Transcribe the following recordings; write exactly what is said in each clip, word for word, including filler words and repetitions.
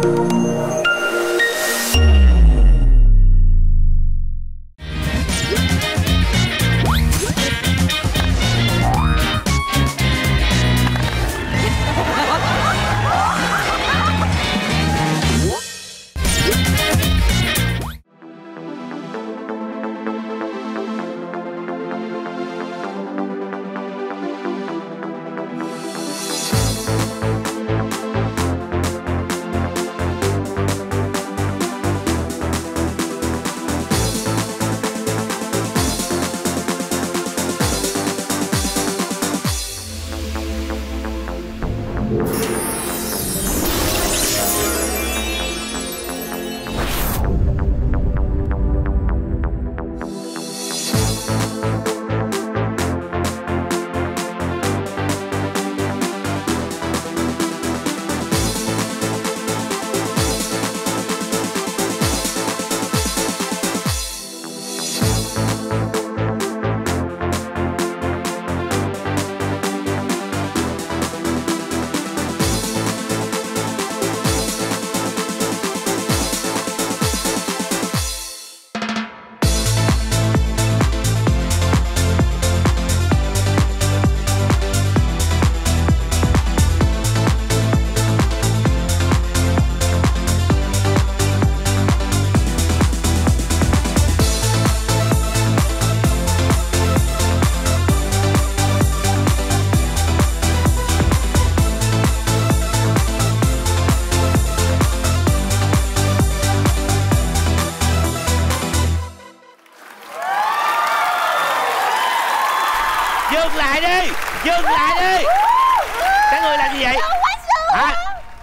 Dừng lại đi, dừng lại đi. Các người làm gì vậy? Hả?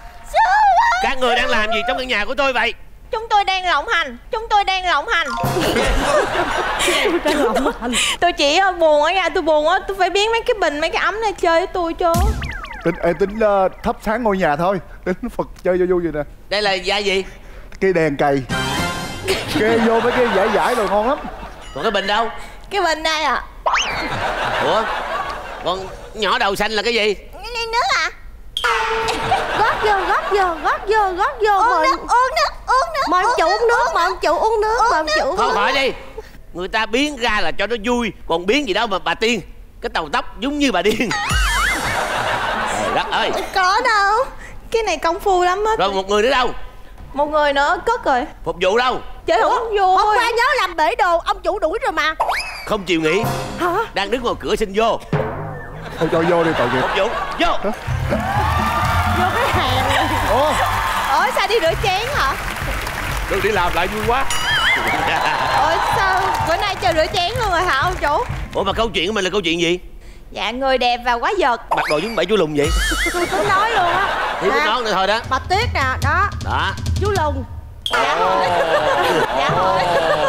Các người đang làm gì trong căn nhà của tôi vậy? Chúng tôi đang lộng hành, chúng tôi đang lộng hành. Tôi chỉ buồn ở nhà, tôi buồn á, tôi phải biến mấy cái bình, mấy cái ấm này chơi với tôi chứ. Tính ê, tính uh, thắp sáng ngôi nhà thôi, tính Phật chơi cho vui vậy nè. Đây là da gì? Cây đèn cày. Kê vô mấy cái giải giải rồi ngon lắm. Còn cái bình đâu? Cái bình đây à. Ủa? Còn nhỏ đầu xanh là cái gì? Cái nước à? Gót vô, gót vô, gót vô, gót vô. Uống nước, uống nước, uống nước. Mời chủ uống nước, mời chủ uống nước, mời chủ. Thôi khỏi đi. Người ta biến ra là cho nó vui, còn biến gì đâu mà bà Tiên. Cái đầu tóc giống như bà điên. Trời đất ơi. Có đâu. Cái này công phu lắm á. Rồi một người nữa đâu? Một người nữa cất rồi. Phục vụ đâu? Chơi không vui. Hôm qua nhớ làm bể đồ, ông chủ đuổi rồi mà. Không chịu nghỉ. Hả? Đang đứng ngoài cửa xin vô. Thôi cho vô đi tội nghiệp. Phục vụ, vô. Vô cái hàng. Ủa? Ủa sao đi rửa chén hả? Đừng đi làm lại vui quá. Ủa sao bữa nay chơi rửa chén luôn rồi hả ông chủ? Ủa mà câu chuyện của mình là câu chuyện gì? Dạ người đẹp và quái vật. Mặc đồ giống bảy chú lùn vậy. Tôi tính nói luôn á. Thì tôi nói nữa thôi đó. Bà Tuyết nè, đó. Đó. Chú Lùn. Dạ thôi. Dạ thôi.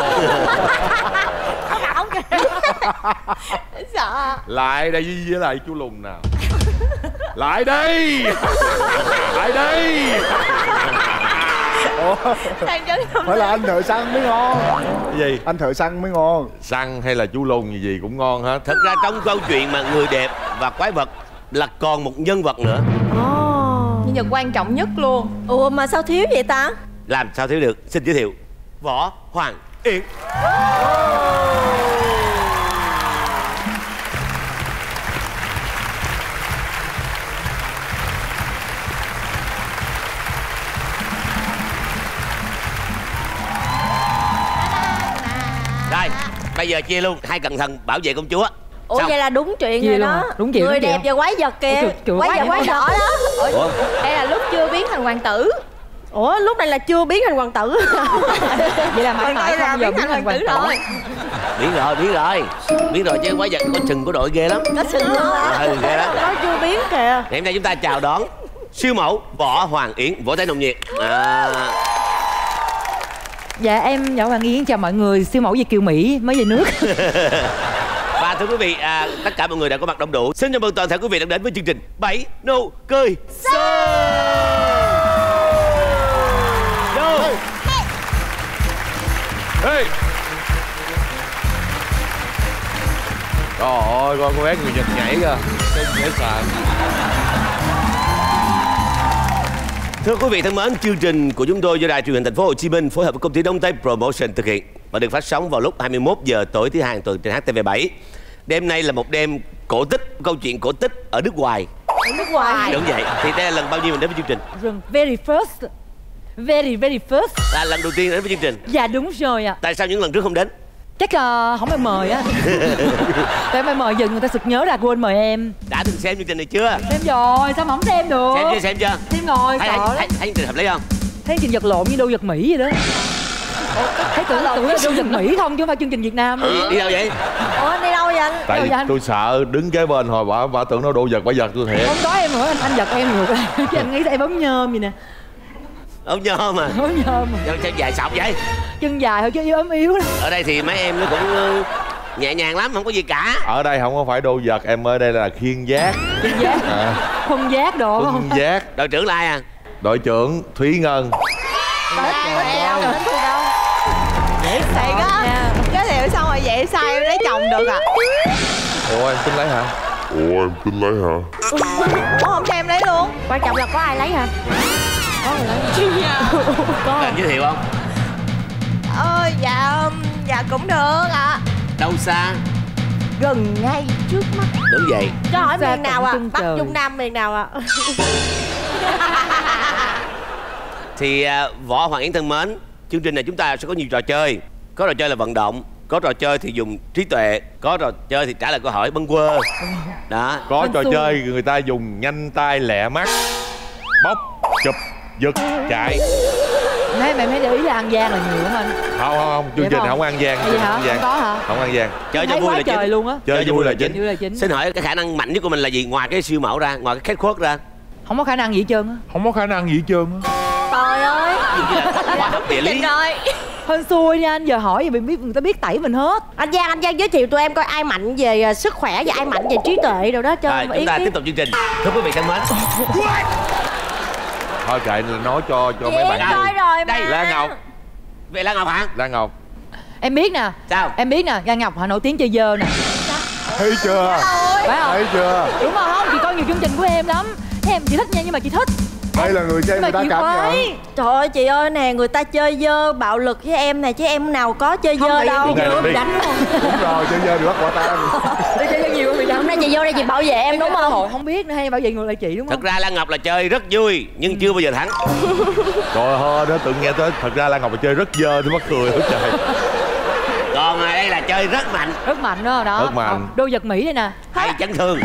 Ông ảo kìa. Sợ. Lại đây với lại chú Lùn nào. Lại đây. Lại đây. Ủa? Phải là anh thợ săn mới ngon. Cái gì? Anh thợ săn mới ngon. Săn hay là chú Lùn gì gì cũng ngon hết. Thật ra trong câu chuyện mà người đẹp và quái vật là còn một nhân vật nữa. Oh. Nhân vật quan trọng nhất luôn. Ủa mà sao thiếu vậy ta? Làm sao thiếu được? Xin giới thiệu Võ Hoàng Yến. Rồi, bây giờ chia luôn. Hai cẩn thận bảo vệ công chúa. Ủa Xong. vậy là đúng chuyện Chia rồi luôn đó. à? Đúng chuyện, người đúng đẹp chuyện. và quái vật kìa. Ủa, trời, trời, quái vật quái đỏ đó. Ủa? Đây là lúc chưa biến thành hoàng tử. Ủa lúc này là chưa biến thành hoàng tử. Vậy là mãi mãi không giờ biến thành hoàng tử rồi. Biến rồi, biến rồi. Biến rồi chứ quái vật có sừng của đội ghê lắm. Có sừng luôn á. Ừ, ghê lắm. Nó chưa biến kìa. Ngày hôm nay chúng ta chào đón siêu mẫu Võ Hoàng Yến. Vỗ tay nồng nhiệt. À... Dạ em Võ Hoàng Yến chào mọi người, siêu mẫu Việt kiều Mỹ mới về nước. Và thưa quý vị, à, tất cả mọi người đã có mặt đông đủ. Xin chào mừng toàn thể quý vị đã đến với chương trình Bảy Nụ Cười Show. Vô. Hey. Trời ơi, coi cô bé người Nhật nhảy kìa. Cái dễ sợ. Thưa quý vị thân mến, chương trình của chúng tôi do Đài Truyền hình Thành phố Hồ Chí Minh phối hợp với công ty Đông Tây Promotion thực hiện và được phát sóng vào lúc hai mươi mốt giờ tối thứ hai hàng tuần trên H T V bảy. Đêm nay là một đêm cổ tích, câu chuyện cổ tích ở nước ngoài. Ở nước ngoài. Đúng vậy. Thì đây là lần bao nhiêu mình đến với chương trình? Lần very first. Very very first. Là lần đầu tiên đến với chương trình. Dạ đúng rồi ạ. Tại sao những lần trước không đến? Chắc là không ai mời á. Tại em mời dừng người ta sực nhớ ra quên mời em. Đã từng xem chương trình này chưa? Xem rồi, sao mà không xem được? Xem chưa, xem chưa? Xem rồi, thấy, sợ thấy, lắm. thấy, thấy chương trình hợp lý không? Thấy chương trình vật lộn như đô vật Mỹ vậy đó. Thấy tưởng tưởng là đô vật Mỹ không chứ không phải chương trình Việt Nam. Đi, đi đâu vậy? Ủa anh đi đâu vậy anh? Tại Đâu vậy anh? tôi sợ đứng kế bên hồi bà, bà tưởng nó đồ vật, bà giật tôi thiệt. Không có em nữa, anh, anh giật em ngược lại. Chứ anh nghĩ em bấm nhôm vậy nè. Ông nhôm mà. Bấm nhôm mà. Chân chân dài sọc vậy? Chân dài thôi chứ ốm yếu lắm. Ở đây thì mấy em nó cũng uh, nhẹ nhàng lắm, không có gì cả. Ở đây không có phải đồ vật, em ở đây là khiên giác. Khiên giác. À, Khuân giác đồ Khuân không? giác. Đội trưởng là ai à? Đội trưởng Thúy Ngân. Đâu đâu dễ thiệt á. Giới thiệu xong rồi vậy sao em lấy chồng được à? Ủa em tính lấy hả? Ủa em tính lấy hả? Ủa không cho em lấy luôn? Quan trọng là có ai lấy hả? Có người lấy. Có anh giới thiệu không? Ờ dạ dạ cũng được ạ. Đâu xa? Gần ngay trước mắt. Đúng vậy. Cho hỏi Xa miền nào tận ạ? chân Bắc trời. Trung Nam miền nào ạ? Thì uh, Võ Hoàng Yến thân mến, chương trình này chúng ta sẽ có nhiều trò chơi. Có trò chơi là vận động, có trò chơi thì dùng trí tuệ, có trò chơi thì trả lời câu hỏi bâng quơ. Đó. Có Anh trò Xuân. chơi người ta dùng nhanh tay lẹ mắt, bóc, chụp, giật, chạy. Mấy mày mới để ý là ăn gian là nhiều lắm anh. Không không không, chương Vậy trình không? không ăn gian. Vậy hả? Không ăn gian. Không có hả? Không ăn gian. Chơi cho Thấy vui quá là trời chính. luôn á. Chơi vui là chính. Vui là chính. Xin hỏi cái khả năng mạnh nhất của mình là gì? Ngoài cái siêu mẫu ra, ngoài cái kết khuất ra. Không có khả năng gì hết trơn á. Không có khả năng gì hết trơn á. Trời ơi. Khoa học địa lý. Trình rồi. Hên xui nha anh, giờ hỏi gì mình biết, người ta biết tẩy mình hết. Anh Giang, anh Giang giới thiệu tụi em coi ai mạnh về uh, sức khỏe và ai mạnh về trí tuệ đâu đó cho Rồi chúng ta tiếp tục chương trình. Thưa quý vị thân mến. Thôi kệ nói cho cho mấy bạn Coi vui. rồi mà. Đây. Lan Ngọc. Về Lan Ngọc hả? Lan Ngọc. Em biết nè. Sao? Em biết nè, Lan Ngọc họ nổi tiếng chơi dơ nè. Thấy chưa? Phải không? Thấy chưa? Đúng không? Chị coi nhiều chương trình của em lắm. Thế em chị thích nha, nhưng mà chị thích. Đây là người xem Nhưng mà người ta chị cảm nhận. khoái. Trời ơi chị ơi nè, người ta chơi dơ bạo lực với em nè chứ em nào có chơi Không, dơ tại đâu. vì Đây là chị đi. đánh đúng không? Đúng rồi, chơi dơ được bắt quả tang. Để chơi dơ nhiều bị đánh. Hôm nay chị vô đây chị bảo vệ em đúng không? Hồi không biết nữa hay bảo vệ ngược lại chị đúng Thật không? ra Lan Ngọc là chơi rất vui nhưng chưa bao giờ thắng. Trời ơi, đó tự nghe tới. Thật ra Lan Ngọc là chơi rất dơ, tôi mắc cười hết trời. Còn đây là chơi rất mạnh, Rất mạnh đó đó. Rất mạnh. Đô vật Mỹ đây nè. hay chấn thương.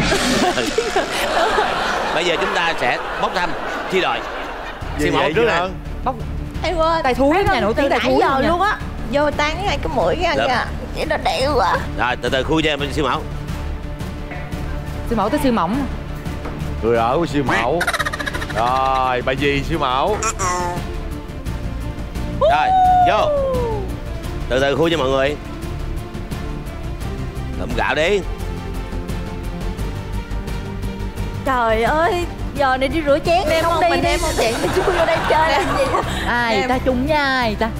Bây giờ chúng ta sẽ bốc thăm chia đội. Siêu mẫu trước nè. Bóc Em ơi, Tài thúi lắm nha, nổi tiếng tài nãy thúi giờ luôn nha. luôn á. Vô tán ngay cái mũi ra Được. kìa. Vậy nó đẻo quá. Rồi từ từ khui cho em siêu mẫu. siêu mẫu tới siêu mỏng. Người ở của siêu mẫu. Rồi, bà gì siêu mẫu. Rồi vô. Từ từ khui cho mọi người. Ngậm gạo đi. Trời ơi, giờ này đi rửa chén Đem không không? đi Mình đi. đem không? Chị chú vô đây chơi làm gì? Ai Em. ta chung với ai ta?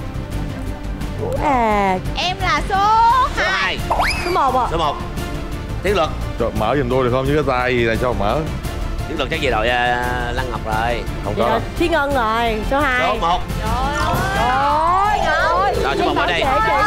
À, Em là số Số hai. hai. số một à? Số một. Tiến luật. Trời, mở giùm tôi được không? Chứ cái tay gì này sao mà mở. Tiến luật chắc về đội uh, Lan Ngọc rồi. Không Vậy có. rồi, Thúy Ngân rồi, số hai. Số một. Trời ơi. Rồi số một ở đây.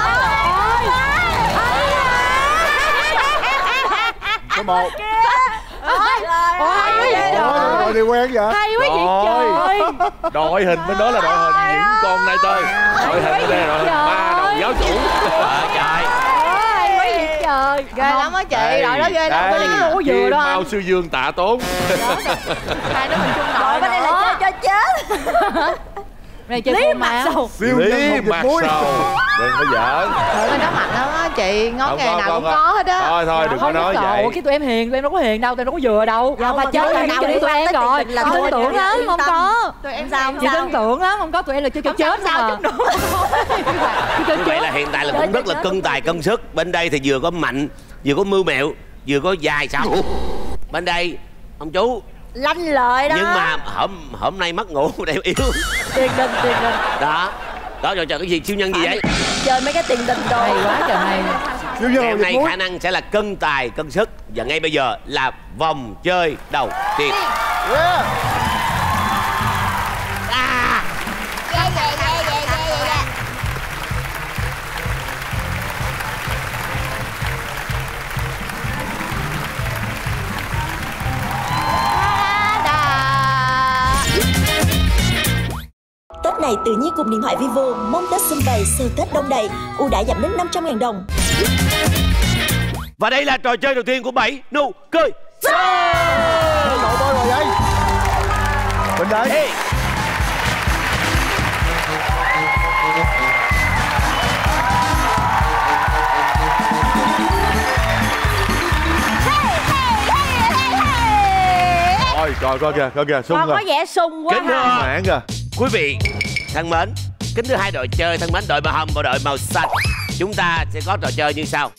Số một. Ôi hay quá vậy Ôi, trời. rồi thì quen vậy. Hay quá vậy trời. Đội hình mới nói là đội hình những con này chơi. Đội hình ở đây rồi. Ba đầu giáo chủ. Ờ, trời. Hay quá vậy trời. Ghê lắm á chị, Đây, đội đó ghê lắm. đây. Bên đây cái lỗ dừa Kim đó Mao anh. Sư Dương Tạ Tốn. Hai đứa mình chung đội Đội bên đây là chơi cho chết. Này chơi Lý cô mặt máu. sầu. Siêu nhân Lý một mặt dịch muối. sầu. Đừng có giỡn. Trời ơi nó mạnh lắm á chị, ngón Không nghề có, nào không cũng có. có hết á. Thôi thôi đừng có Không nói có vậy. Ủa cái tụi em hiền, tụi em đâu có hiền đâu, tụi em đâu có vừa đâu. Dạ, mà chết chơi là nào chương trình liên của tụi quan em tới rồi. tình là Không thôi, tin tưởng em lắm, yên không tâm. có. Tụi em Sao, sao Chị sao? tin tưởng lắm, không có tụi em là chơi cho Không chết sao, sao sao mà. Chơi Như vậy chết. là hiện tại là cũng rất là cân tài cân sức. Bên đây thì vừa có mạnh, vừa có mưu mẹo, vừa có dài sọc. Bên đây ông chú. Lanh lợi đó. Nhưng mà hôm hôm nay mất ngủ đều yếu. Tiền đình, tiền đình. Đó. Đó rồi trời cái gì siêu nhân gì vậy? Chơi mấy cái tiền đình đồ. Hay quá trời hay. Siêu nhân Ngày một hôm dịch nay muối. khả năng sẽ là cân tài cân sức. Và ngay bây giờ là vòng chơi đầu tiên. Yeah. Tết này tự nhiên cùng điện thoại Vivo mong Tết xung vầy sờ Tết đông đầy, ưu đãi giảm đến năm trăm ngàn đồng. Và đây là trò chơi đầu tiên của Bảy Nụ Cười Show. Đội tôi rồi vậy. Bên đây. Hey. Ôi trời, coi kìa, coi kìa, sung Con rồi. có vẻ sung quá Kính thưa ha. Mãn kìa. quý vị thân mến, kính thưa hai đội chơi thân mến, đội màu hồng và đội màu xanh, chúng ta sẽ có trò chơi như sau.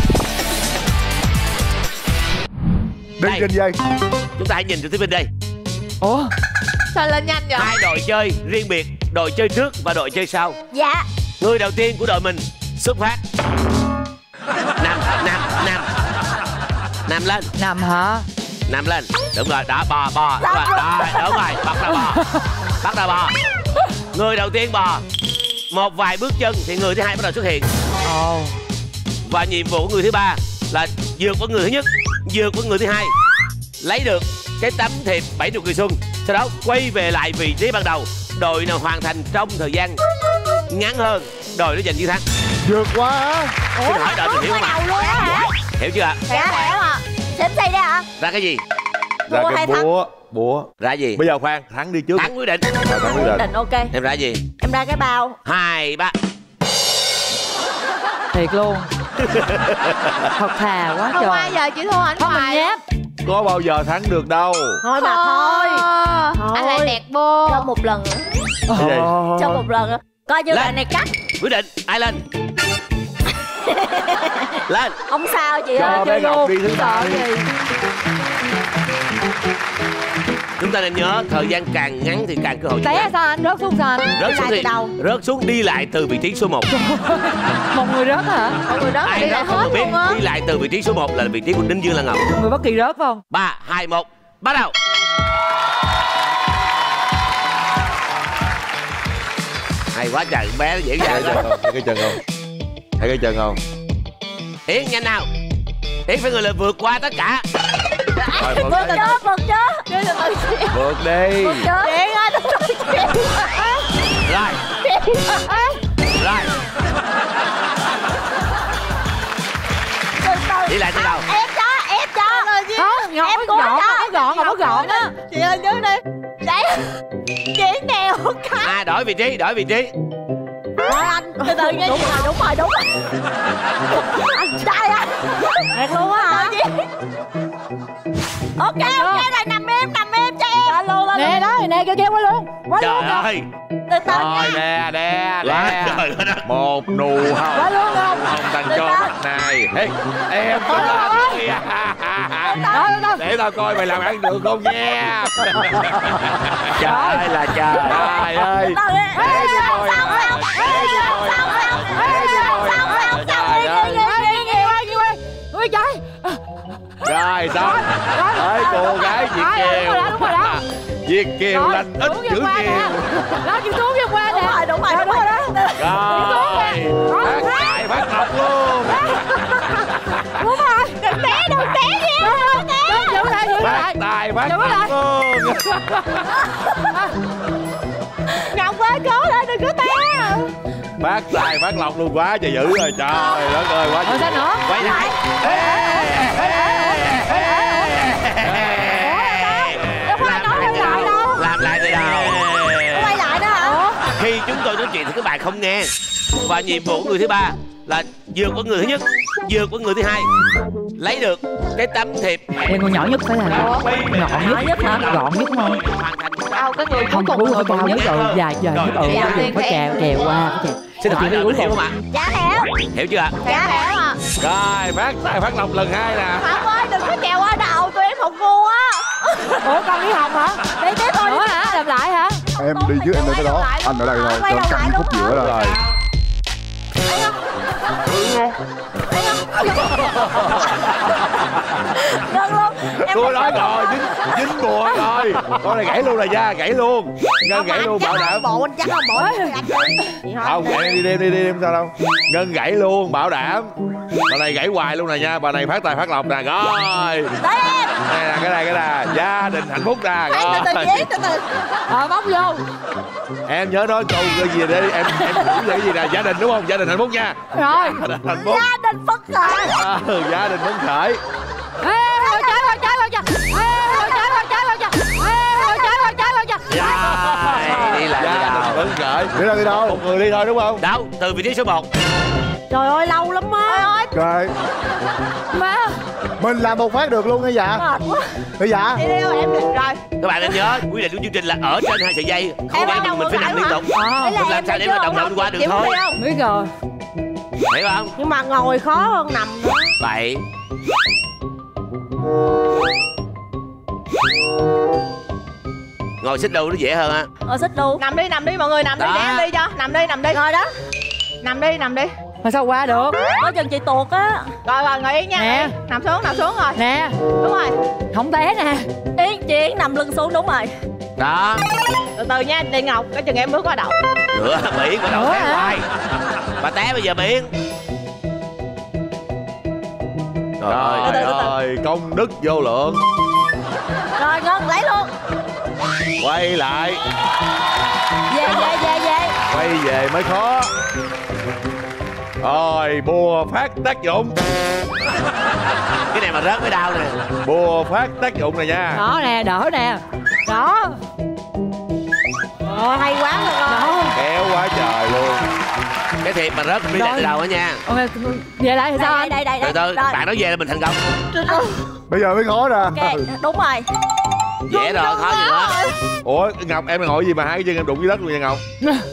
Đi Đây, trên dây. chúng ta hãy nhìn từ phía bên đây. Ủa? Sao lên nhanh vậy? Hai đội chơi riêng biệt, đội chơi trước và đội chơi sau. Dạ. Người đầu tiên của đội mình xuất phát. Nằm, nằm, nằm. Nằm lên, Nằm hả? nằm lên. Đúng rồi, đó, bò, bò. Đúng rồi, đó, đúng rồi, bắt đầu bò. Bắt đầu bò. Người đầu tiên bò. Một vài bước chân thì người thứ hai bắt đầu xuất hiện. Ồ. Và nhiệm vụ của người thứ ba là vượt qua người thứ nhất, vượt qua người thứ hai, lấy được cái tấm thiệp bảy nụ cười xuân. Sau đó quay về lại vị trí ban đầu. Đội nào hoàn thành trong thời gian ngắn hơn, đội đó giành chiến thắng. Vượt qua á. Xin hỏi đội mình hiểu không ạ? Luôn á hả? Hiểu chưa ạ? Dạ hiểu ạ. Xếp xây đây hả? Ra cái gì? Ra Búa cái hay thắng? búa, búa. Ra gì? Bây giờ khoan, thắng đi trước. Thắng quyết định. Rồi, thắng quyết định. Định ok. Em ra gì? Em ra cái bao. Hai, ba. Thiệt luôn. Thật thà quá Không trời. ai giờ chị thua anh Không mình Hoài. nhép. Có bao giờ thắng được đâu. Thôi mà thôi. Thôi. Anh lại đẹp bô. Cho một lần nữa. Cái gì? Cho một lần nữa. Coi như Lên. là này cắt. Quyết định. Ai lên? Lên. Không sao chị Cho ơi. bé Ngọc đi thứ ba Sợ đi. gì? Chúng ta nên nhớ thời gian càng ngắn thì càng cơ hội chiến Té thắng. sao anh? Rớt xuống sao anh? Rớt xuống Đi thì lại từ đầu. rớt xuống đi lại từ vị trí số một. Một người rớt hả? Mọi người đó Ai đi lại rớt không hết được biết, luôn á. đi lại từ vị trí số một là vị trí của Đinh Dương Lan Ngọc. Một người bất kỳ rớt phải không? Ba, hai, một, bắt đầu. Hay quá trời, bé nó dễ Thấy dàng cái rồi. chân không? Thấy cái chân không? Thấy cái chân không? Yến nhanh nào. Yến phải người là vượt qua tất cả. Rồi, vượt Vượt đi. chứ, vượt chứ. Đi từ từ chị. Vượt đi. Chứ. Điện ơi, tôi nói chuyện. Rồi, rồi. Từ từ. Đi lại từ đầu. Ép cho, ép cho. Rồi chị. Không, gọn, Em gọn, cố gọn, cho. không có gọn, không có gọn á. Chị lên trước đi. Đấy. Chị đèo cái. À, đổi vị trí, đổi vị trí. Rồi anh, từ từ nha. Đúng rồi, đúng rồi, đúng rồi. Anh, đây anh. Thiệt luôn á hả? Ok, ok rồi, nằm im, nằm im cho em. Lên luôn, lên luôn. Nè đó, nè kêu kêu qua luôn. Qua Trời luôn nè. ơi. Từ từ Rồi nha. nè, nè, Quá nè. trời ơi. Một nụ hồng. Qua luôn không? Hồng dành cho mặt này. Ê, em có lên. Đó, đó, đó. Để tao coi mày làm ăn được không nha. Trời ơi là trời. Trời ơi. Từ từ đi. Ê, cái mồi Xong, này. xong. Ê, cái mồi Xong, này. xong. Ê, cái mồi Xong, này. xong, xong. Trời Đi, ơi. đi, đi, đi, đi. Ui trời. Rồi xong. Ơi cô gái Việt Rồi, đúng Kiều. rồi đó, đúng rồi đó. Việt Kiều Rồi, lành ít xuống chữ vô qua Kiều. nè. Đó, chịu xuống vô qua nè. Đúng rồi, đúng rồi, đúng rồi. Rồi. Phát tài phát lộc luôn. Đúng rồi. Đừng té, đừng té gì. Đừng té. Giữ lại, giữ Phát lại. tài phát Giữ lại. lộc luôn. Ngọc ơi, cố lên, đừng có té. Phát tài phát lộc luôn, quá trời dữ rồi. Trời đất ơi, quá Rồi trời sao nữa? Quay lại. Khoan, nói quay lại đâu. Làm lại từ đầu. Quay lại đó hả? Khi chúng tôi nói chuyện thì các bạn không nghe. Và nhiệm vụ của người thứ ba là vượt qua người thứ nhất, vượt qua người thứ hai, lấy được cái tấm thiệp. Em con nhỏ nhất phải là Đó, quay về gọn lại. nhất hả? Gọn nhất không? Hoàn thành Đâu cái người cuối Không, cùng cuối người cùng cao nhất. nhất rồi, dài dài nhất. Ừ, Dạ, phải phải trèo trèo qua, phải trèo. Xin hỏi là mình hiểu không ạ? Dạ hiểu. Hiểu chưa ạ? Dạ hiểu à. Rồi phát tài phát lộc lần hai nè. Không ơi, đừng có trèo qua đầu, tụi em học ngu á. Ủa con đi học hả? Đi tiếp thôi. Nữa hả? Làm lại hả? Em đi trước em lên cái đó. Anh ở đây rồi. Quay Cho đầu lại căng đúng khúc giữa rồi. rồi. Thấy không? Thấy không? Ngân luôn. Em Tôi nói rồi, dính, dính bùa rồi. Con này gãy luôn là da, gãy luôn. Ngân gãy luôn, bảo đảm. Bộ anh chắc không bộ anh đi. Không, gãy đi, đi, đi, đi, không sao đâu. Ngân gãy luôn, bảo đảm. Bà này gãy hoài luôn nè nha, bà này phát tài phát lộc nè, rồi. Đấy em. Đây nè, cái này, cái này, gia đình hạnh phúc nè, Từ rồi. từ chị, từ từ. Ờ bóc vô. Em nhớ nói câu cái gì đi, em em hiểu cái gì nè, gia đình đúng không? Gia đình hạnh phúc nha. Rồi. Gia đình hạnh phúc. Gia đình phấn khởi. À, gia đình phấn khởi. Ê, rồi trái rồi trái rồi trái. Ê, rồi trái rồi trái rồi trái. Ê, rồi trái rồi trái rồi trái. Rồi, đi lại Gia đi đình đâu? phấn khởi. Đi đâu đi đâu? Một người đi thôi đúng không? Đâu, từ vị trí số một. Trời ơi lâu lắm á. Trời, Má. mình làm một phát được luôn hả dạ? Mệt quá. Hả dạ? Đi đi em được rồi. Các bạn nên nhớ quy định của chương trình là ở trên hai sợi dây, không Em phải ở nhưng đầu mình phải ngược nằm liên lại tục. Ờ, Đấy là Mình làm em sao phải để mà đồng đồng qua được Chịu thôi, đi không? biết rồi. hiểu không? Nhưng mà ngồi khó hơn nằm nữa. Vậy ngồi xích đu nó dễ hơn á. Ờ xích đu. Nằm đi nằm đi mọi người nằm đi Đó. để em đi cho. Nằm đi nằm đi. Ngồi đó. Nằm đi nằm đi. Mà sao qua được? Có chừng chị tuột á. Rồi rồi ngồi yên nha. Nè. Ngồi yên. Nằm xuống nằm xuống rồi. Nè, Đúng rồi. không té nè. Yến chị Yến nằm lưng xuống đúng rồi. Đó, Từ từ nha Đi Ngọc. Cái chừng em bước qua đầu. nữa biển bắt đầu Nữa té hả? hoài. Bà té bây giờ biển. Trời từ từ. ơi, công đức vô lượng. Rồi Ngân lấy luôn. Quay lại, Về về về về. quay về mới khó. Rồi, bùa phát tác dụng. Cái này mà rớt mới đau nè. Bùa phát tác dụng này nha. Đó nè, đỡ nè. Đó. Ờ hay quá rồi con. Đó. Kéo quá trời luôn. Cái thiệp mà rớt đi lại từ đầu á nha. Ok, về lại thì sao Đây anh? đây đây Từ đây. từ, Rồi. bạn nói về là mình thành công. Bây giờ mới khó nè. Ok, đúng rồi. Dễ rồi, khó gì nữa. Ủa, Ngọc em ngồi gì mà hai cái chân em đụng dưới đất luôn nha Ngọc?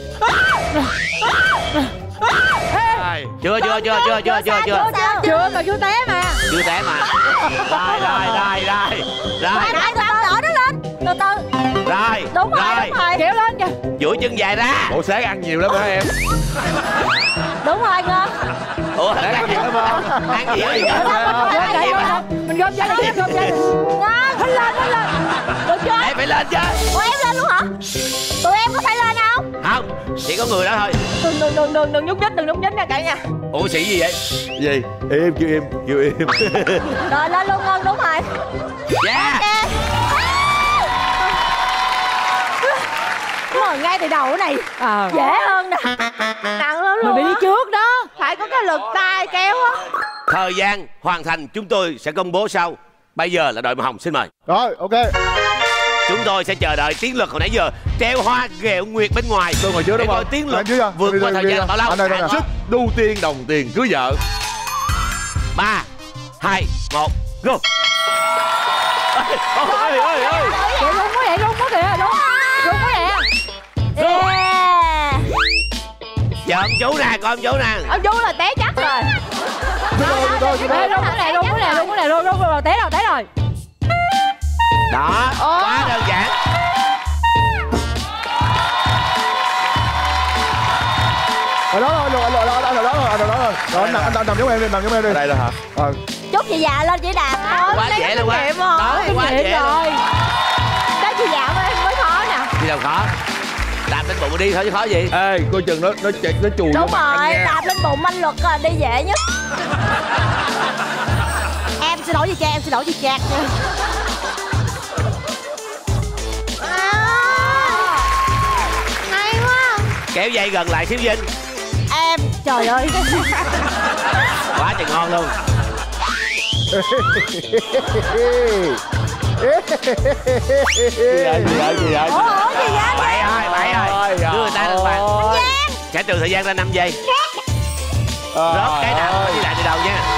Hai. Chưa, chưa, chưa, chưa, chưa, chưa, chưa. Chưa mà chưa té mà. Chưa té mà. Rồi, rồi, rồi, rồi. Rồi, Nãy từ từ đỡ nó lên. Từ từ. rồi. Đúng rồi, đúng rồi. Kéo lên kìa. Duỗi chân dài ra. Ủa sáng ăn nhiều lắm hả em? Đúng rồi Ngân. Ủa, ăn gì lắm không? Ăn gì vậy? Gom lại, gom lại. Mình gom dây này, gom dây này. Ngân. Hít lên, hít lên. Được chưa? Em phải lên chứ. Ủa em lên luôn hả? Tụi em có phải lên không? Không, chỉ có người đó thôi. Đừng đừng đừng đừng đừng nhúc nhích đừng nhúc nhích nha cả nhà. Ủa sĩ gì vậy? Gì? Im, kêu im, kêu im. Rồi lên luôn Ngân, đúng rồi. Yeah. Ngồi ngay từ đầu cái này Ờ. dễ hơn nè. Nặng lắm Mình luôn bị đi á. trước đó. Phải có cái lực tay kéo á. Thời gian hoàn thành chúng tôi sẽ công bố sau. Bây giờ là đội màu hồng, xin mời. Rồi, ok. Chúng tôi sẽ chờ đợi tiến luật hồi nãy giờ treo hoa ghẹo nguyệt bên ngoài. Tôi ngồi trước để đúng coi không? tiến Anh luật trước chưa? vượt Đi, qua đi, thời đi, gian đi. là bao lâu? Anh đây, đây, đây. Sức đu tiên đồng tiền cưới vợ. Ba, hai, một, go. Ôi, ôi, ôi, ôi. Vậy luôn quá vậy, luôn quá kìa, luôn. Luôn quá nè. Yeah. Chờ ông chú nè, coi ông chú nè. Ông chú là té chắc rồi. Ê, luôn quá nè, luôn quá nè, luôn quá nè, luôn, luôn, luôn, té rồi, té rồi. Đó, quá đơn giản. Ở đó rồi, ở đó rồi, ở đó rồi, ở đó rồi. Rồi anh nằm, anh nằm giống em đi, nằm giống em đi. Ở đây đó hả? Ờ. Chúc chị già lên chỉ đạp thôi. Quá dễ luôn á. Đó, Kinh quá nghiệm dễ luôn. rồi. Đó chị già mới mới khó nè. Đi đâu khó. Đạp lên bụng đi thôi chứ khó gì. Ê, coi chừng nó nó chạy nó chùi vô Đúng mặt anh rồi, nha. đạp lên bụng anh Luật à, đi dễ nhất. Em xin lỗi gì cha, em xin lỗi gì cha nha. Hay quá. Kéo dây gần lại xíu Vinh. Em, trời ơi. Quá trời ngon luôn. Gì vậy, gì vậy, gì vậy? Ủa, ủa gì vậy? Bảy rồi, bảy rồi. Đưa người ta lên bàn. Ôi. Sẽ trừ thời gian ra năm giây. Trời Rớt cái nào ơi. đi lại từ đầu nha.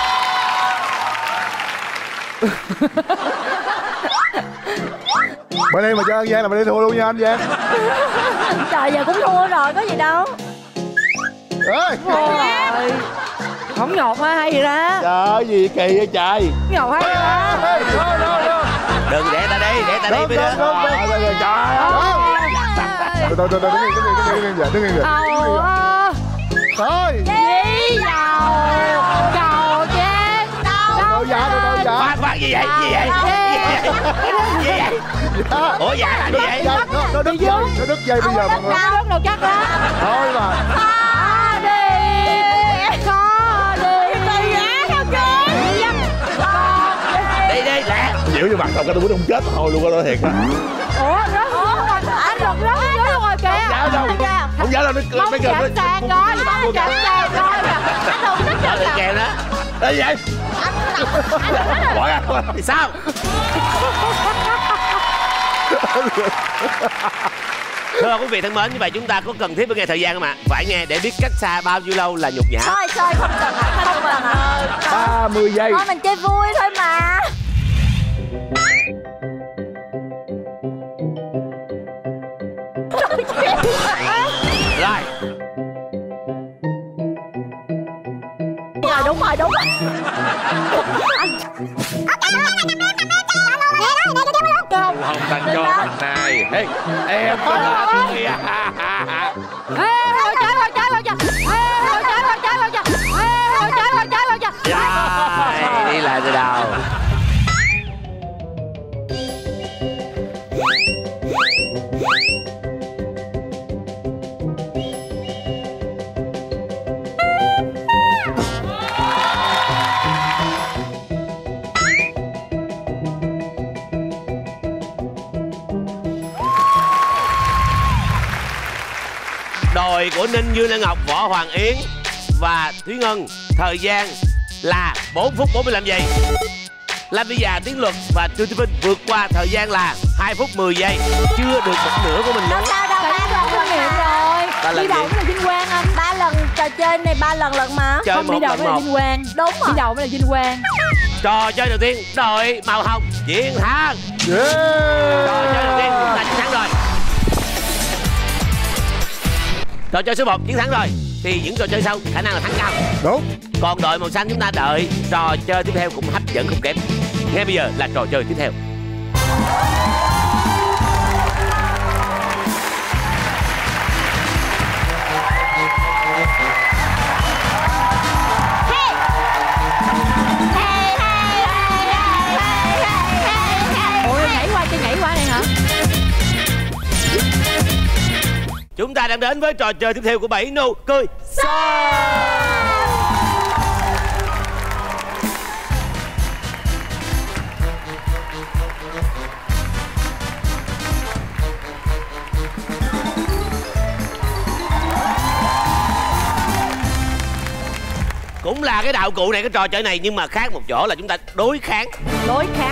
Bên đây mà cho anh Giang là bên đây thua luôn nha anh Giang. Trời giờ cũng thua rồi, có gì đâu. Ơi. Rồi. Không nhột ha, hay gì đó. Trời ơi, gì kỳ vậy trời? Nhột hay đó. Ê, đâu, đâu, đâu. Đừng để ta đi, để ta đi Đúng, mới đúng, được. đúng, đúng. Trời ơi, trời ơi. Từ từ từ từ đứng yên, đứng yên, đứng yên, đứng yên vậy, đứng yên vậy. Ồ, ơ. Thôi. Đi vào. Cầu trên. Đâu dạ, từ từ Khoan khoan, gì vậy? Gì vậy? Gì vậy? Ủa dạ là gì vậy? Nó, nó đứt dây, nó đứt dây bây giờ mọi người. Nó đâu chắc đó. Thôi mà. Khó đi. Khó đi. Đi á theo chơi. Đi đi lẹ. Chịu cho mặt không cái tôi muốn không chết thôi luôn đó thiệt á. Ủa rớt rồi. Anh rớt rớt rớt rồi kìa. Không đâu. Không dám đâu, nó Mong mấy người chạm sàn rồi. Mong chạm sàn rồi. Anh đừng thích Cho được. kèo đó. Đây vậy. Bỏ ra. Thì sao? Thưa quý vị thân mến, như vậy chúng ta có cần thiết phải nghe thời gian không ạ? Phải nghe để biết cách xa bao nhiêu lâu là nhục nhã. Thôi thôi không cần ạ, không cần ạ. ba mươi giây. Thôi mình chơi vui thôi mà. Rồi. Rồi đúng rồi đúng rồi. Không thành cho mình này. Ê, em có là tôi à. Ê, rồi chạy rồi chạy rồi chạy. Ê, rồi chạy rồi chạy rồi chạy. Ê, rồi chạy rồi chạy rồi chạy. Rồi, đi lại từ đầu. Đội của Ninh Dương Lan Ngọc, Võ Hoàng Yến và Thúy Ngân thời gian là bốn phút bốn mươi lăm giây. Lam Vy Dạ, Tiến Luật và Trương Thị Vinh vượt qua thời gian là hai phút mười giây. Chưa được một nửa của mình luôn. Đâu sao đâu, ba lần Kinh nghiệm rồi. Ta làm Đi đầu gì? mới là vinh quang anh. ba lần trò chơi này ba lần lận mà. Chơi Không, đi một đầu lần mới là một. vinh quang. Đúng rồi. Đi đầu mới là vinh quang. Trò chơi đầu tiên, đội màu hồng chiến thắng. Yeah. Trò chơi đầu tiên chúng ta chiến thắng rồi. Trò chơi số một chiến thắng rồi thì những trò chơi sau khả năng là thắng cao. Đúng. Còn đội màu xanh chúng ta đợi trò chơi tiếp theo cũng hấp dẫn không kém. Ngay bây giờ là trò chơi tiếp theo. Ủa nhảy qua chơi nhảy qua này hả? Chúng ta đang đến với trò chơi tiếp theo của bảy nụ cười sao. Cũng là cái đạo cụ này, cái trò chơi này, nhưng mà khác một chỗ là chúng ta đối kháng. Đối kháng.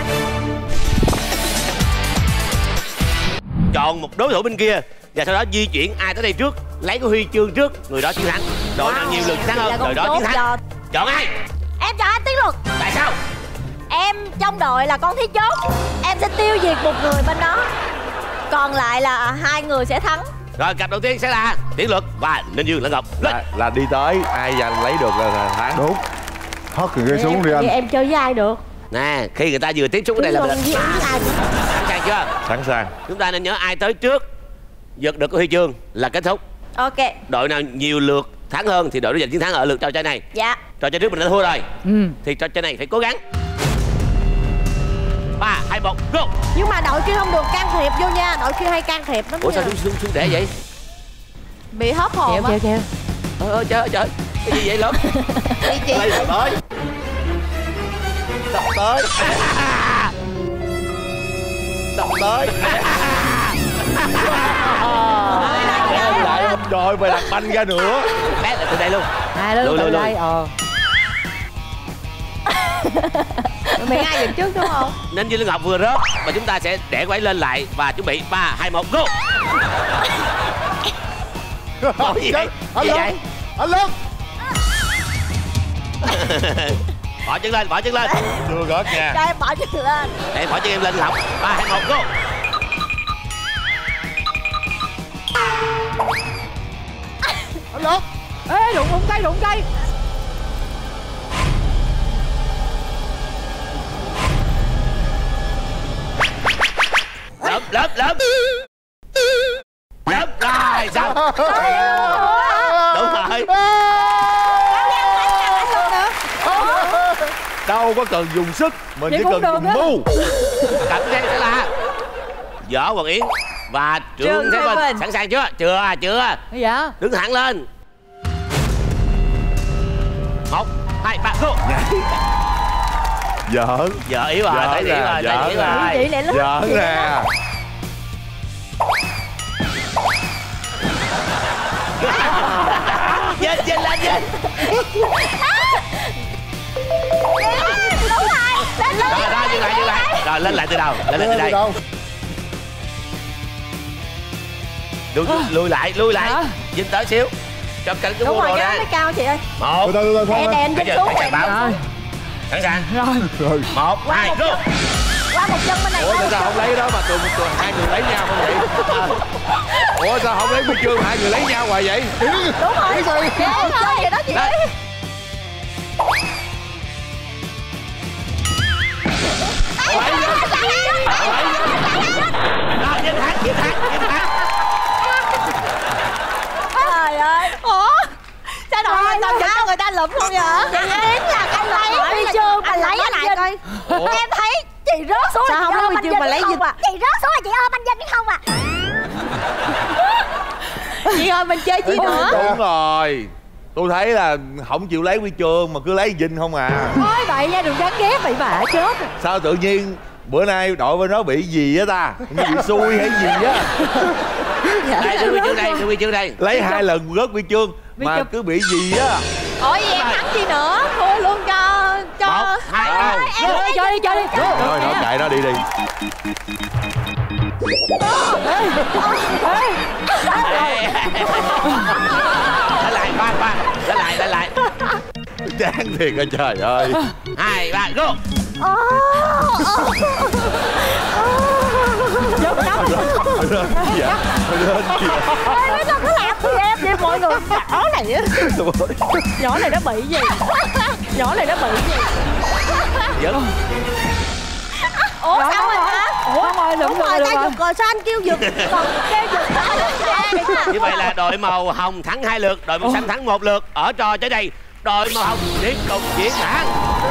Chọn một đối thủ bên kia và sau đó di chuyển ai tới đây trước, lấy cái huy chương trước, người đó chiến thắng. Đội nào nhiều lượt chiến thắng hơn, đội đó chiến thắng. Chọn ai? Em chọn anh Tiến Luật. Tại sao? Em trong đội là con thiết chốt. Em sẽ tiêu diệt một người bên đó. Còn lại là hai người sẽ thắng. Rồi cặp đầu tiên sẽ là Tiến Luật và Ninh Dương Lan Ngọc. Lên. Là, là đi tới, ai giành lấy được là thắng. Đúng. Thoát người gây xuống đi Vậy anh. em chơi với ai được? Nè, khi người ta vừa tiếp xúc cái này là Với ai được? sẵn sàng chưa? Sẵn sàng. Chúng ta nên nhớ ai tới trước giật được cái huy chương là kết thúc. Ok. Đội nào nhiều lượt thắng hơn thì đội đó giành chiến thắng ở lượt trò chơi này. Dạ. Trò chơi trước mình đã thua rồi. Ừ. Thì trò chơi này phải cố gắng. Ba, hai, một, go. Nhưng mà đội kia không được can thiệp vô nha. Đội kia hay can thiệp lắm. Ủa sao nha. xuống xuống xuống để vậy? Bị hớp hồn Chèo á. chèo chèo. Ơ ơ trời ơi, trời. Cái gì vậy lớn? Đi chị. Đây là tới. Đập tới. Đập tới. Trời, mày đặt banh ra nữa. Bé là từ đây luôn. À lên Lùi, từ lùi, đây lùi. ờ. Mày ai giật trước đúng không? Nên Như Lương Ngọc vừa rớt và chúng ta sẽ để quay lên lại và chuẩn bị ba, hai, một, go. Ủa, gì vậy? Anh Gì Lương. vậy? Anh Lương. Bỏ chân lên, bỏ chân lên. Chưa gớt nha. Cho em bỏ chân lên. Để bỏ chân em lên lỏng. Ba, hai, một, go. Anh Lương. Ê đụng đụng cây đụng cây. Lớp, lớp, lớp. Lớp, rồi, xong. Đúng rồi. Đầu đâu có cần dùng sức, mình Vậy chỉ cũng cần được dùng á. mưu. Cặp tiếp theo sẽ là Võ Hoàng Yến và Trương Trương Thế Thế Vinh. Vinh. Sẵn sàng chưa? Chưa, chưa. Dạ. Đứng thẳng lên. Một, hai, ba, go. Giỡn. Vợ yếu rồi, Giỡn tay yếu nè, rồi, tay giỡn yếu nè. rồi. Chị này lớn. Giỡn nè. Vinh, Vinh lên Vinh. Đúng rồi. Lên lên. Rồi, rồi, dừng lại, dừng lại. Rồi, lên lại từ đầu, lên lại từ đây. đâu? Lùi, lùi lại, lùi lại. Hả? Vinh tới xíu. Cho cánh cái Đúng mua rồi, đồ cái đó ra. mới cao chị ơi. Một, Từ từ từ từ Đè khoan đèn thấy dính chưa? xuống. Thấy chưa bảo? Rồi. Sẵn sàng. Rồi. rồi. Một, hai, go. Qua một chân bên này. Ủa tại sao không lấy đó mà tụi, tụi hai người lấy nhau không vậy? Ủa sao không lấy huy chương hai người lấy nhau hoài vậy? Đúng rồi. Dễ thôi vậy đó chị Đấy. ơi. Lấy vô. Lấy vô. Rồi, Vinh thắng, Vinh thắng, Vinh thắng. Trời ơi. Ủa? Sao đội anh toàn cho người ta lụm không vậy? Chị Yến là anh lấy huy chương mà lấy lại anh coi. Vinh. Em thấy chị rớt xuống Sao là không chị lấy ôm huy anh chương Vinh mà lấy không Vinh? à. Chị rớt xuống là chị ôm anh Vinh không à. Chị ơi, mình chơi gì nữa? Đúng rồi. Tôi thấy là không chịu lấy huy chương mà cứ lấy Vinh không à. Thôi vậy nha, đừng gắn ghép bậy bạ chết. Sao tự nhiên bữa nay đội bên nó bị gì á ta? Như bị xui hay gì á? Đây, đưa huy chương đây, đưa huy chương đây. Lấy hai lần rớt huy chương mà cứ bị gì á? Ủa vậy em thắng chi nữa? Thôi luôn cho... cho... Một, hai, ba. Chơi đi, chơi đi, chơi đi. Rồi nó chạy nó đi đi. Lên lại, khoan, khoan. Lên lại, lên lại. Chán thiệt à trời ơi. Hai, ba, go. Dốc nóc. Lên gì vậy? Lên gì vậy? Ê, sao cứ làm gì em vậy mọi người? Nhỏ này á. Nhỏ này nó bị gì? Nhỏ này nó bị gì? Dẫn. Ủa Rồi, sao đúng rồi rồi. hả? Ủa rồi, đúng Đúng rồi, rồi, được ta rồi. giật rồi sao anh kêu giật? Còn kêu giật. Như vậy là đội màu hồng thắng hai lượt, đội màu xanh thắng một lượt. Ở trò tới đây, đội màu hồng tiếp tục chiến thắng.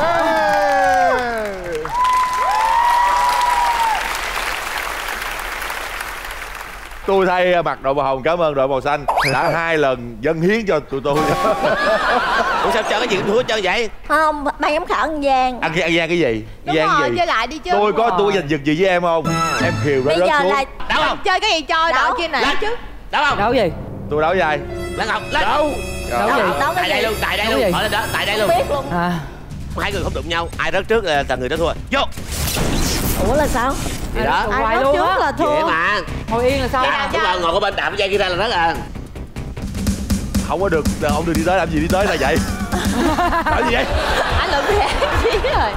Tôi thay mặt đội màu hồng cảm ơn đội màu xanh đã hai lần dâng hiến cho tụi tôi. Ủa sao chơi cái gì cũng thua hết trơn vậy? Không, ban giám khảo ăn gian. Ăn ăn gian cái gì? Đúng Gian rồi, gì? chơi lại đi chứ. Tôi có tôi giành giật gì với em không? Em khiều nó Bây rớt giờ xuống. là Đấu không? Chơi cái gì cho Đấu. đội kia nè Lên. chứ. Đấu không? Đâu gì? Tôi đấu với ai? Lên Ngọc, lên. Đấu. Đấu gì? đấu Tại cái đây gì? luôn, tại đây Đấu luôn. gì? Ở lên đó, tại đây luôn. Biết luôn. À. Hai người không đụng nhau, ai rớt trước là người đó thua. Vô. Ủa là sao? Gì đó? Ai Ai rớt rớt luôn trước á. là Dễ thua. mà. Ngồi yên là sao? Dạ, đúng rồi, ngồi có bên đạp cái dây kia ra là rớt à. Không có được, ông đừng đi tới làm gì đi tới là vậy. Làm gì vậy? Anh lụm thì em chí rồi.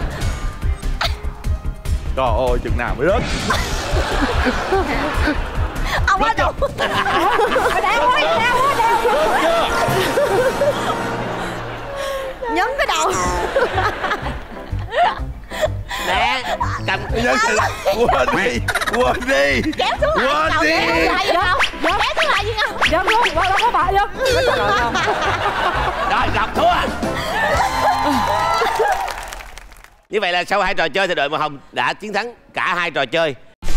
Trời ơi, chừng nào mới rớt. Ông có đủ. Đeo quá, đeo quá, đeo quá. Nhấn cái đầu. Nè, cầm Nhân sự quên đi, quên đi. Kéo xuống lại. Quên đi. Kéo xuống lại gì không? Kéo xuống lại gì không? Dám luôn, qua đó có bạn không? Rồi, Ngọc thua. Như vậy là sau hai trò chơi thì đội màu hồng đã chiến thắng cả hai trò chơi.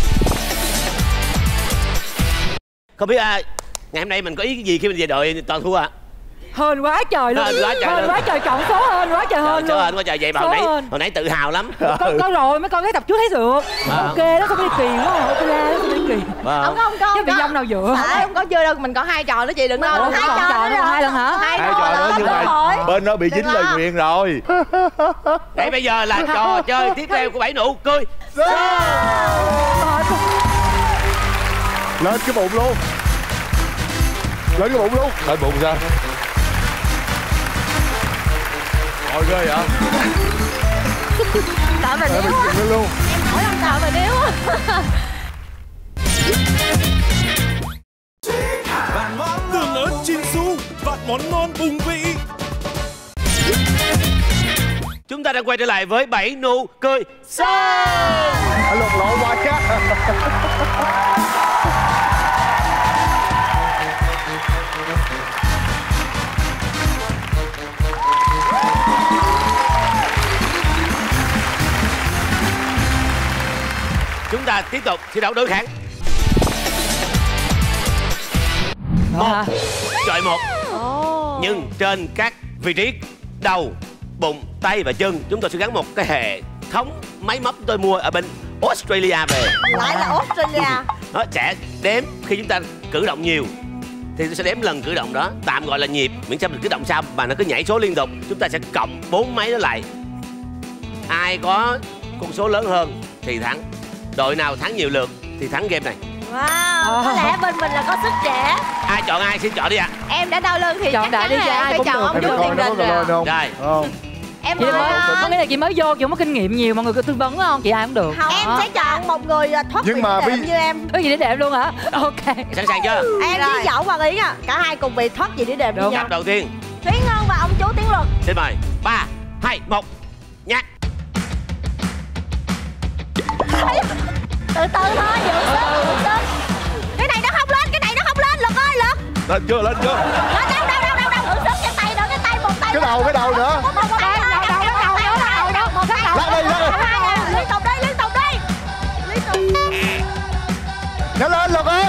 Không biết à, ngày hôm nay mình có ý gì khi mình về đội toàn thua ạ? Hên quá trời luôn. Hên quá trời Hên luôn. quá trời, chọn số hên quá trời hên Trời luôn. ơi, quá trời vậy mà Số hồi nãy, hên. hồi nãy tự hào lắm. Con, con rồi mấy con thấy tập trước thấy được. À. Ok đó, không đi kỳ quá. Ok đó, không đi kỳ. Vâng. Không không con. Chứ bị dông nào dựa. Phải, không có chơi đâu, mình còn hai trò nữa chị đừng Mình lo. còn hai Còn trò trò nữa nữa, rồi. hai lần hả? Hai Hai trò trò nữa nhưng mà rồi. bên nó bị dính Đừng lời lo. nguyện rồi. Đây bây giờ là trò chơi tiếp theo của Bảy Nụ Cười. Lên cái bụng luôn. Lên cái bụng luôn. Lên bụng sao? Ngồi ghê vậy? Sợ mà Để nếu mình á. chừng lên luôn. Hỏi ông sợ mà nếu á. Tương ớt Chinsu, vạn món ngon bùng vị. Chúng ta đang quay trở lại với Bảy Nụ Cười Show. Anh lột lộ qua khác. ta tiếp tục thi đấu đối kháng. Một chọi một. Nhưng trên các vị trí đầu, bụng, tay và chân, chúng tôi sẽ gắn một cái hệ thống máy móc tôi mua ở bên Australia về. Lại là Australia. Nó sẽ đếm khi chúng ta cử động nhiều thì nó sẽ đếm lần cử động đó, tạm gọi là nhịp, miễn sao mình cử động xong mà nó cứ nhảy số liên tục. Chúng ta sẽ cộng bốn máy đó lại, ai có con số lớn hơn thì thắng. Đội nào thắng nhiều lượt thì thắng game này. Wow, có lẽ bên mình là có sức trẻ. Ai chọn ai xin chọn đi ạ. À. Em đã đau lưng thì chọn chắc đại chắn đi là cho ai em phải cũng chọn được. ông Em Vũ có Tiền coi nó Đình có coi rồi. không? Rồi. Không. Em Chị mới, ơi. có nghĩa là chị mới vô, chị không có kinh nghiệm nhiều, mọi người cứ tư vấn không? Chị ai cũng được. Không, em sẽ chọn một người thoát Nhưng vị mà đệm ví- như em. Có gì để đẹp luôn hả? Ok. Sẵn sàng chưa? Em với Dậu và Yến à, cả hai cùng bị thoát vị đĩa đệm như Đúng. nhau. Cặp đầu tiên Thúy Ngân và ông chú Tiến Luật. xin mời. Ba, hai, một, nhắc. Từ từ thôi, giữ sức, giữ sức. Cái này nó không lên, cái này nó không lên, Luật ơi, Luật. Lên chưa, lên chưa? Lên, đâu, đâu, đâu, đâu, đâu, giữ sức, cái tay nữa, cái tay, một tay. Cái đầu, cái đầu nữa. Một một tay thôi, Đầu, đầu, đầu, đầu, đầu, đầu, một cái đầu. Lắc đi, lắc đi. Liên tục đi, liên tục đi. Liên tục. Nhanh lên Luật ơi.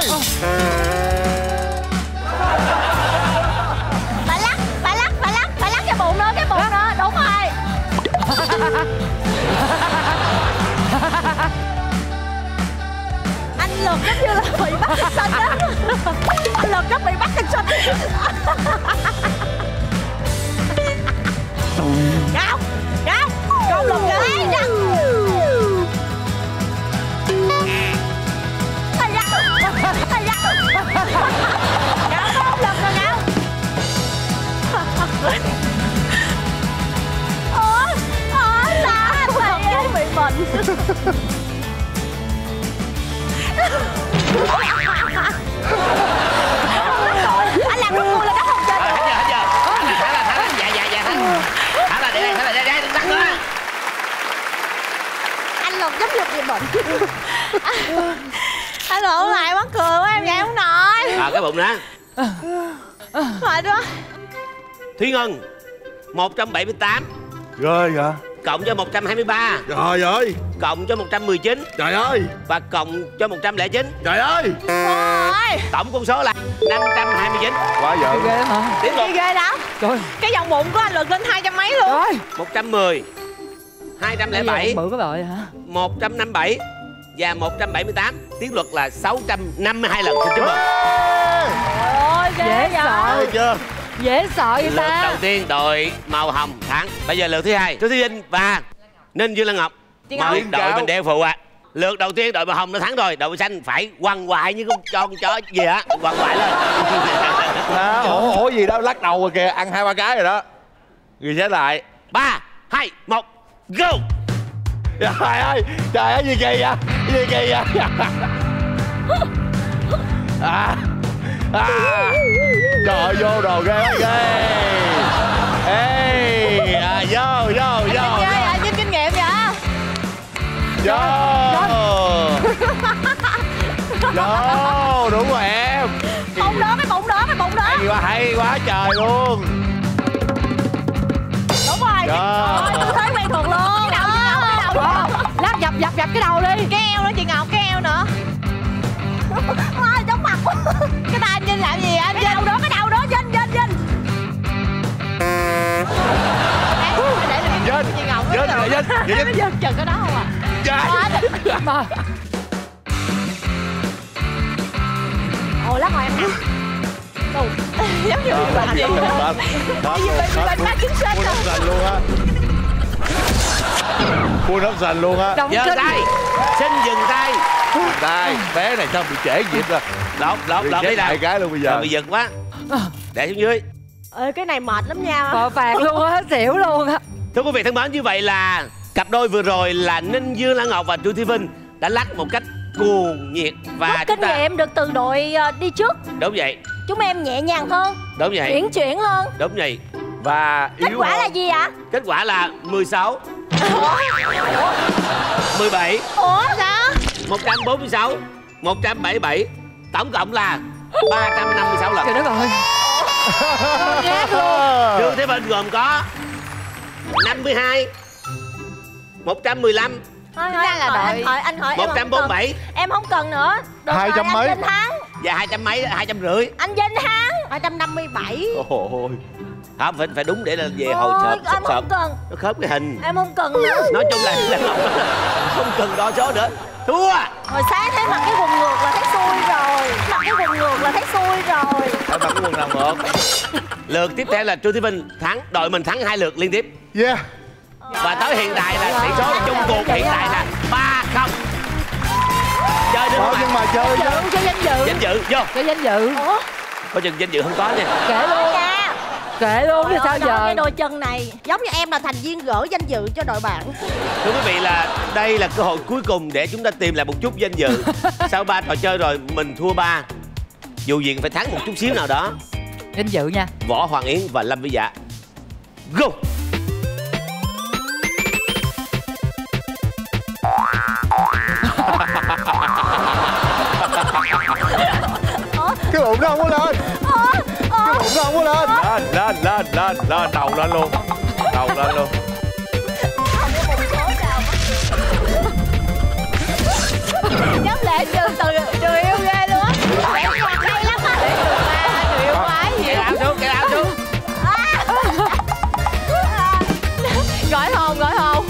Phải lắc, phải lắc, phải lắc, phải lắc cái bụng nữa, cái bụng nữa, đúng rồi. Anh Luật giống như là bị bắt kinh sinh á. Anh Luật rất bị bắt kinh sinh. Cao, cao, con Luật ơi, răng. Thầy răng, thầy răng. Cao không, Luật rồi cao. Ủa, ủa, sao anh vậy? Bị bệnh. Anh làm đúng là nó không chơi Rồi, được. hết giờ, hết giờ. Thắng là thắng là, dạ, dạ, dạ, thắng. Thắng là, để đây, thắng là, để đây, thắng nữa. Anh Luật giống như bị bệnh. Anh Luận lại mắc cười quá em dậy không nổi. À, cái bụng đó. Mệt quá. Thúy Ngân một trăm bảy mươi tám Ghê vậy. cộng cho một trăm hai mươi ba Trời ơi, cộng cho một trăm mười chín trời ơi, và cộng cho một trăm lẻ chín. trời ơi. Ôi, Tổng con số là năm trăm hai mươi chín. Quá giỡn. Ghê hả? Tiếp tục gì ghê lắm. Trời. Cái vòng bụng của anh Luận lên hai trăm mấy luôn. Trời. một trăm mười, hai trăm lẻ bảy, Bự cái bội hả? một trăm năm mươi bảy và một trăm bảy mươi tám. Tiến luật là sáu trăm năm mươi hai lần. Xin chúc mừng. Ôi ghê Dễ vậy. sợ. Thấy chưa? Dễ sợ vậy Lượt ta. đầu tiên đội màu hồng thắng. Bây giờ lượt thứ hai, Thúy Vinh và Ninh Dương Lan Ngọc. Chị Mời Ngọc. đội mình đeo phụ ạ. À. Lượt đầu tiên đội màu hồng nó thắng rồi, đội màu xanh phải quằn quại như con cho con chó gì á, quằn quại lên. À, ổ ổ gì đó lắc đầu rồi kìa, ăn hai ba cái rồi đó. Ghi xét lại. Ba, hai, một, go. Trời ơi, trời ơi, gì kỳ vậy, gì kỳ vậy. À, à, trời ơi, vô đồ ghê quá, ghê. Ê, à, vô vô vô Ghê vậy, trên kinh nghiệm vậy. vô vô, đúng rồi em. Bụng đó, cái bụng đó, cái bụng đó. Hay quá, hay quá trời luôn. Đúng rồi. Trời. Ôi, tôi thấy quen thuộc luôn. Cái đầu, cái đầu, cái đầu. Lát dập dập dập cái đầu đi. Cái eo nữa chị Ngọc, cái eo nữa. Ôi, giống mặt quá. Cái tay anh Vinh làm gì anh Cái đầu đó, cái đầu đó, Vinh, Vinh, Vinh. Để là cái Vinh, chị Ngọc. Vinh, Vinh, Vinh, Vinh. Vinh Vinh chừng cái đó không à. Trời. Mời. Ồ, lát ngoài em nè. Tù. Giống như bị bệnh vậy. Hết Bị luôn, bệnh, bị hết bệnh luôn. ba chứng sinh Full rồi. option luôn á. Full option luôn á. Động Giơ kinh. tay, xin dừng tay. Đây, bé này sao bị trễ nhịp rồi. Lộn, lộn, Bị lộn chết đi nào. hai cái luôn bây giờ. Rồi bị giật quá. Để xuống dưới. Ê, cái này mệt lắm nha. Phờ phạt luôn á, xỉu luôn á. Thưa quý vị thân mến, như vậy là cặp đôi vừa rồi là Ninh Dương Lan Ngọc và Trương Thúy Vinh đã lắc một cách cuồng nhiệt và Rút kinh nghiệm được từ đội ờ, đi trước. đúng vậy, Chúng em nhẹ nhàng hơn, đúng vậy, uyển chuyển hơn. đúng vậy. Và Kết yếu quả hơn. là gì ạ? Kết quả là mười sáu, mười bảy, Ủa sao? một trăm bốn mươi sáu, một trăm bảy mươi bảy, tổng cộng là ba trăm năm mươi sáu lần. Trời đất ơi. Ghét luôn. Trương Thế Vinh gồm có năm mươi hai, một trăm mười lăm, Thôi, Chúng ta là hỏi, đội anh hỏi anh hỏi em một không trăm bốn mươi bảy. cần. Em không cần nữa. Được Hai rồi, trăm anh mấy? Vinh thắng. Dạ hai trăm mấy, hai trăm rưỡi. Anh Vinh thắng. hai trăm năm mươi bảy. Ôi. Không, phải phải đúng để là về hồi Thôi, sợp em sợp sợp. không cần. Nó khớp cái hình. Em không cần nữa. Nói chung là không cần đo số nữa. Thua. Hồi sáng thấy mặc cái quần ngược là thấy xui rồi. Mặc cái quần ngược là thấy xui rồi. Phải mặc cái quần nào ngược. Lượt tiếp theo là Trương Thí Vinh thắng, đội mình thắng hai lượt liên tiếp. Yeah. Và tới hiện tại là tỷ số chung cuộc hiện tại là ba không. Chơi được Ờ, không nhưng ạ? mà chơi chứ. Dự, cho danh dự. Danh dự vô. Cho danh dự. Ủa? Coi chừng danh dự không có nha. Kể luôn. Dạ. Kệ luôn chứ sao Nói giờ. cái đôi chân này. Giống như em là thành viên gỡ danh dự cho đội bạn. Thưa quý vị là đây là cơ hội cuối cùng để chúng ta tìm lại một chút danh dự. Sau ba trò chơi rồi mình thua ba. Dù gì phải thắng một chút xíu nào đó. Danh dự nha. Võ Hoàng Yến và Lâm Vĩ Dạ. Go. Cái bụng nó không có lên. Cái bụng nó không có lên. Lên, lên, lên, lên, lên, đầu lên luôn. Đầu lên luôn. Giống lẽ trừ từ trừ yêu ghê luôn á. Em nhạc hay lắm á. Để trừ ma, trừ yêu quái gì. Cái áo xuống, cái áo xuống. Gọi hồn, gọi hồn.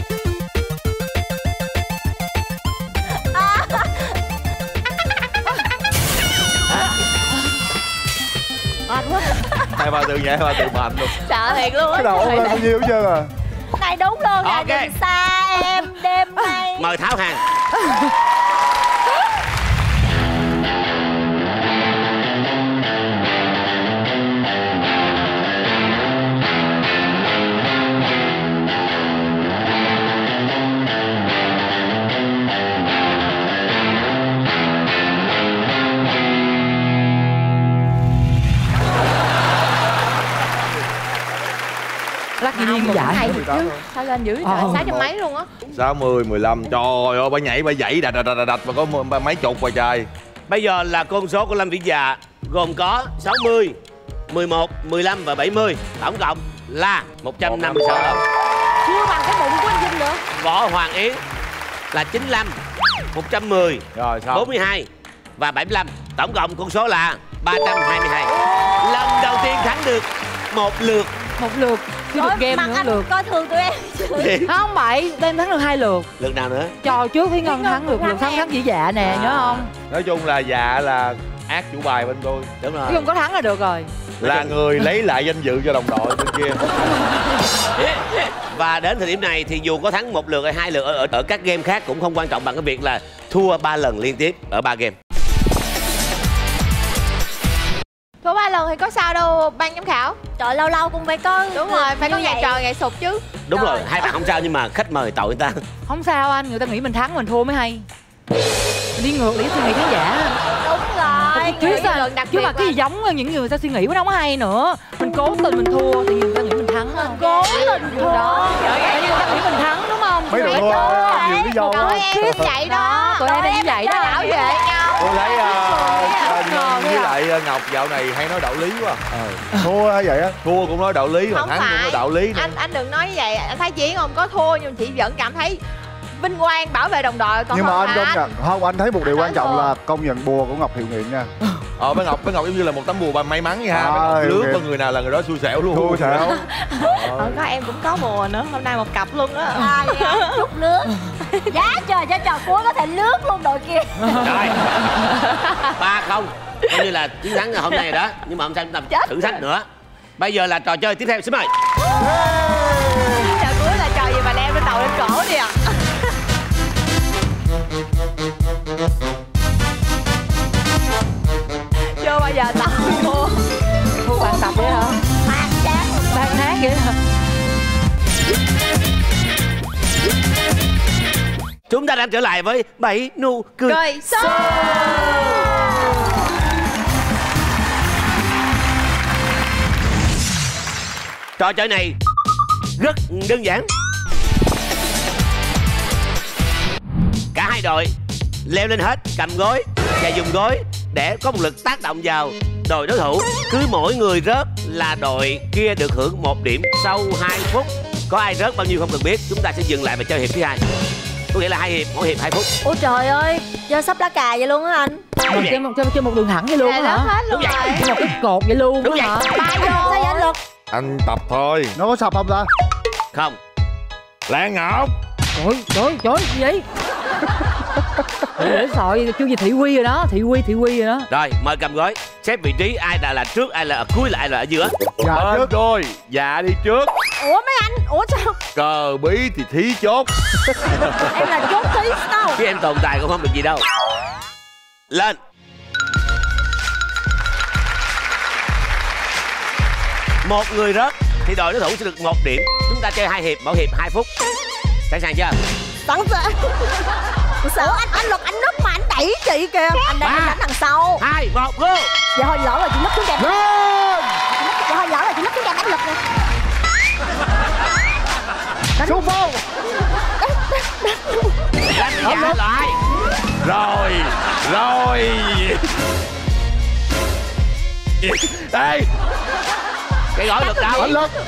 Hai ba từ nhẹ, hai ba từ mạnh luôn. Sợ thiệt luôn á. Cái đầu không lên bao nhiêu hết trơn à. Này đúng luôn nè. Ok. Đừng xa em đêm nay. Mời Tháo hàng. Lắc gì điên dại. Hay thiệt chứ. Sao lên dữ trời, Ờ. sáu trăm mấy luôn á. Sáu mươi, mười lăm. Trời ơi, bà nhảy, bà dãy đạch đạch đạch đạch mà có m- mấy chục bà trời. Bây giờ là con số của Lâm Vĩ Dạ gồm có sáu mươi, mười một, mười lăm và bảy mươi. Tổng cộng là một trăm năm mươi sáu đồng. Chưa bằng cái bụng của anh Vinh nữa. Võ Hoàng Yến là chín mươi lăm, một trăm mười, Rồi xong. bốn mươi hai và bảy mươi lăm. Tổng cộng con số là ba trăm hai mươi hai. Lần đầu tiên thắng được một lượt. Một lượt. Chứ được game Mặt nữa anh lượt. coi thường tụi em. Không bậy, đem thắng được hai lượt. Lượt nào nữa? Trò trước Thúy Ngân thắng được, lượt thắng thắng chỉ dạ nè, nhớ không? Nói chung là dạ là ác chủ bài bên tôi. Đúng rồi. Thúy Ngân có thắng là được rồi. Là người lấy lại danh dự cho đồng đội bên kia. Và đến thời điểm này thì dù có thắng một lượt hay hai lượt ở, ở, ở các game khác cũng không quan trọng bằng cái việc là thua ba lần liên tiếp ở ba game. Thua ba lần thì có sao đâu ban giám khảo. Trời, lâu lâu cũng phải có. Đúng rồi, phải có như ngày vậy. trời ngày sụp chứ. Đúng Rồi. rồi, hai bạn không sao nhưng mà khách mời tội người ta. Không sao anh, người ta nghĩ mình thắng mình thua mới hay. Mình đi ngược để suy nghĩ khán giả. Đúng rồi. Chứ Nghĩ sao lần đặc chứ biệt mà cái gì là- giống những người ta suy nghĩ nó không có hay nữa. Mình cố tình mình thua thì người ta nghĩ mình thắng không? Cố tình thua. Tại vì người ta nghĩ mình thắng đúng không? Mấy đội thua nhiều lý do Tụi quá. em cũng vậy đó. Tụi em cũng vậy đó. Bảo vệ nhau. Tôi thấy uh, Ngờ với ghê à. lại ờ, Ngọc dạo này hay nói đạo lý quá. Thua hay vậy á. Thua cũng nói đạo lý mà Không thắng cũng nói phải. đạo lý nữa. Anh anh đừng nói như vậy. Anh thấy Chiến không có thua nhưng chị vẫn cảm thấy vinh quang bảo vệ đồng đội. Còn Nhưng mà không anh công phải nhận không, anh thấy một điều Anh quan trọng thua. là công nhận bùa của Ngọc hiệu nghiệm nha. Ờ bé Ngọc, bé Ngọc giống như là một tấm bùa bà may mắn vậy ha. À, Bé Ngọc lướt ok. qua người nào là người đó xui xẻo luôn. Thua xẻo. Ờ, có em cũng có bùa nữa. Hôm nay một cặp luôn đó. À, vậy hả? Chút nước. Giá trời cho trò cuối có thể lướt luôn đội kia. Rồi. ba không. Coi như là chiến thắng ngày hôm nay rồi đó. Nhưng mà hôm sau chúng ta Chết thử thách nữa. Bây giờ là trò chơi tiếp theo, xin mời. Trò cuối là trò gì mà leo lên đầu lên cổ đi ạ. Chưa bao giờ tao thua. Thua bạn tập vậy hả? Mang chán. Bạn hát vậy hả? Chúng ta đã trở lại với bảy nụ cười. Cười số. Trò chơi này rất đơn giản. Cả hai đội leo lên hết, cầm gối và dùng gối để có một lực tác động vào đội đối thủ. Cứ mỗi người rớt là đội kia được hưởng một điểm sau hai phút. Có ai rớt bao nhiêu không cần biết. Chúng ta sẽ dừng lại và chơi hiệp thứ hai. Có nghĩa là hai hiệp, mỗi hiệp hai phút. Ôi trời ơi, chơi sắp lá cà vậy luôn á anh. Mình chơi một, chơi, chơi một đường thẳng vậy luôn á hả? hết luôn rồi. Một cái cột vậy luôn Đúng á hả? vậy. Ba vô. Sao vậy anh Lực? Anh tập thôi. Nó có sập không ta? Không. Lan Ngọc. Trời trời trời gì vậy? Để sợ chưa gì Thị Quy rồi đó, Thị Quy Thị Quy rồi đó. Rồi, mời cầm gói. Xếp vị trí ai là là trước, ai là ở cuối, là ai là ở giữa. Dạ Bên trước. đôi. Dạ đi trước. Ủa mấy anh, ủa sao? Cờ bí thì thí chốt. Em là chốt tí đâu. Chứ em tồn tại cũng không được gì đâu. Lên. Một người rớt thì đội đối thủ sẽ được một điểm. Chúng ta chơi hai hiệp, mỗi hiệp hai phút. Sẵn sàng chưa? Sẵn sàng. Ủa anh, anh Lực anh núp mà anh đẩy chị kìa. Anh đang đánh đằng sau. Hai, một, go. Dạ thôi lỡ là chị núp xuống đẹp. Lên. Dạ thôi lỡ là chị núp xuống đẹp anh Lực nè. Xuống vô. Đánh trả lại. Rồi. Rồi. Đây. Cái gói được đâu? Anh Lực.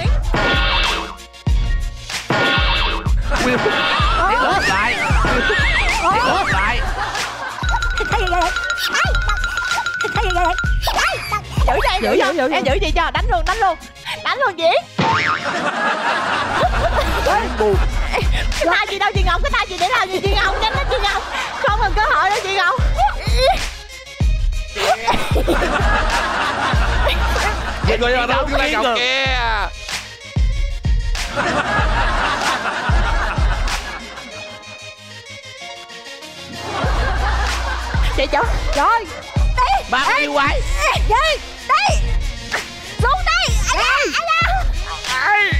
Tiếp lượt lại. Tiếp lượt lại. Thấy gì vậy? Thấy gì vậy? Giữ cho em, giữ Giữ, cho giữ, giữ. em, giữ chị cho. Đánh luôn, đánh luôn. Đánh luôn chị. Cái tay chị đâu chị Ngọc? Cái tay chị để làm gì chị Ngọc? Nhanh lên chị Ngọc. Không cần cơ hội đâu chị Ngọc. Vậy người mà đâu Lan Ngọc kia. Chị chỗ. Trời. Đi. Ba đi quay. Đi. Đi. Xuống đi. Anh ơi. Anh ơi.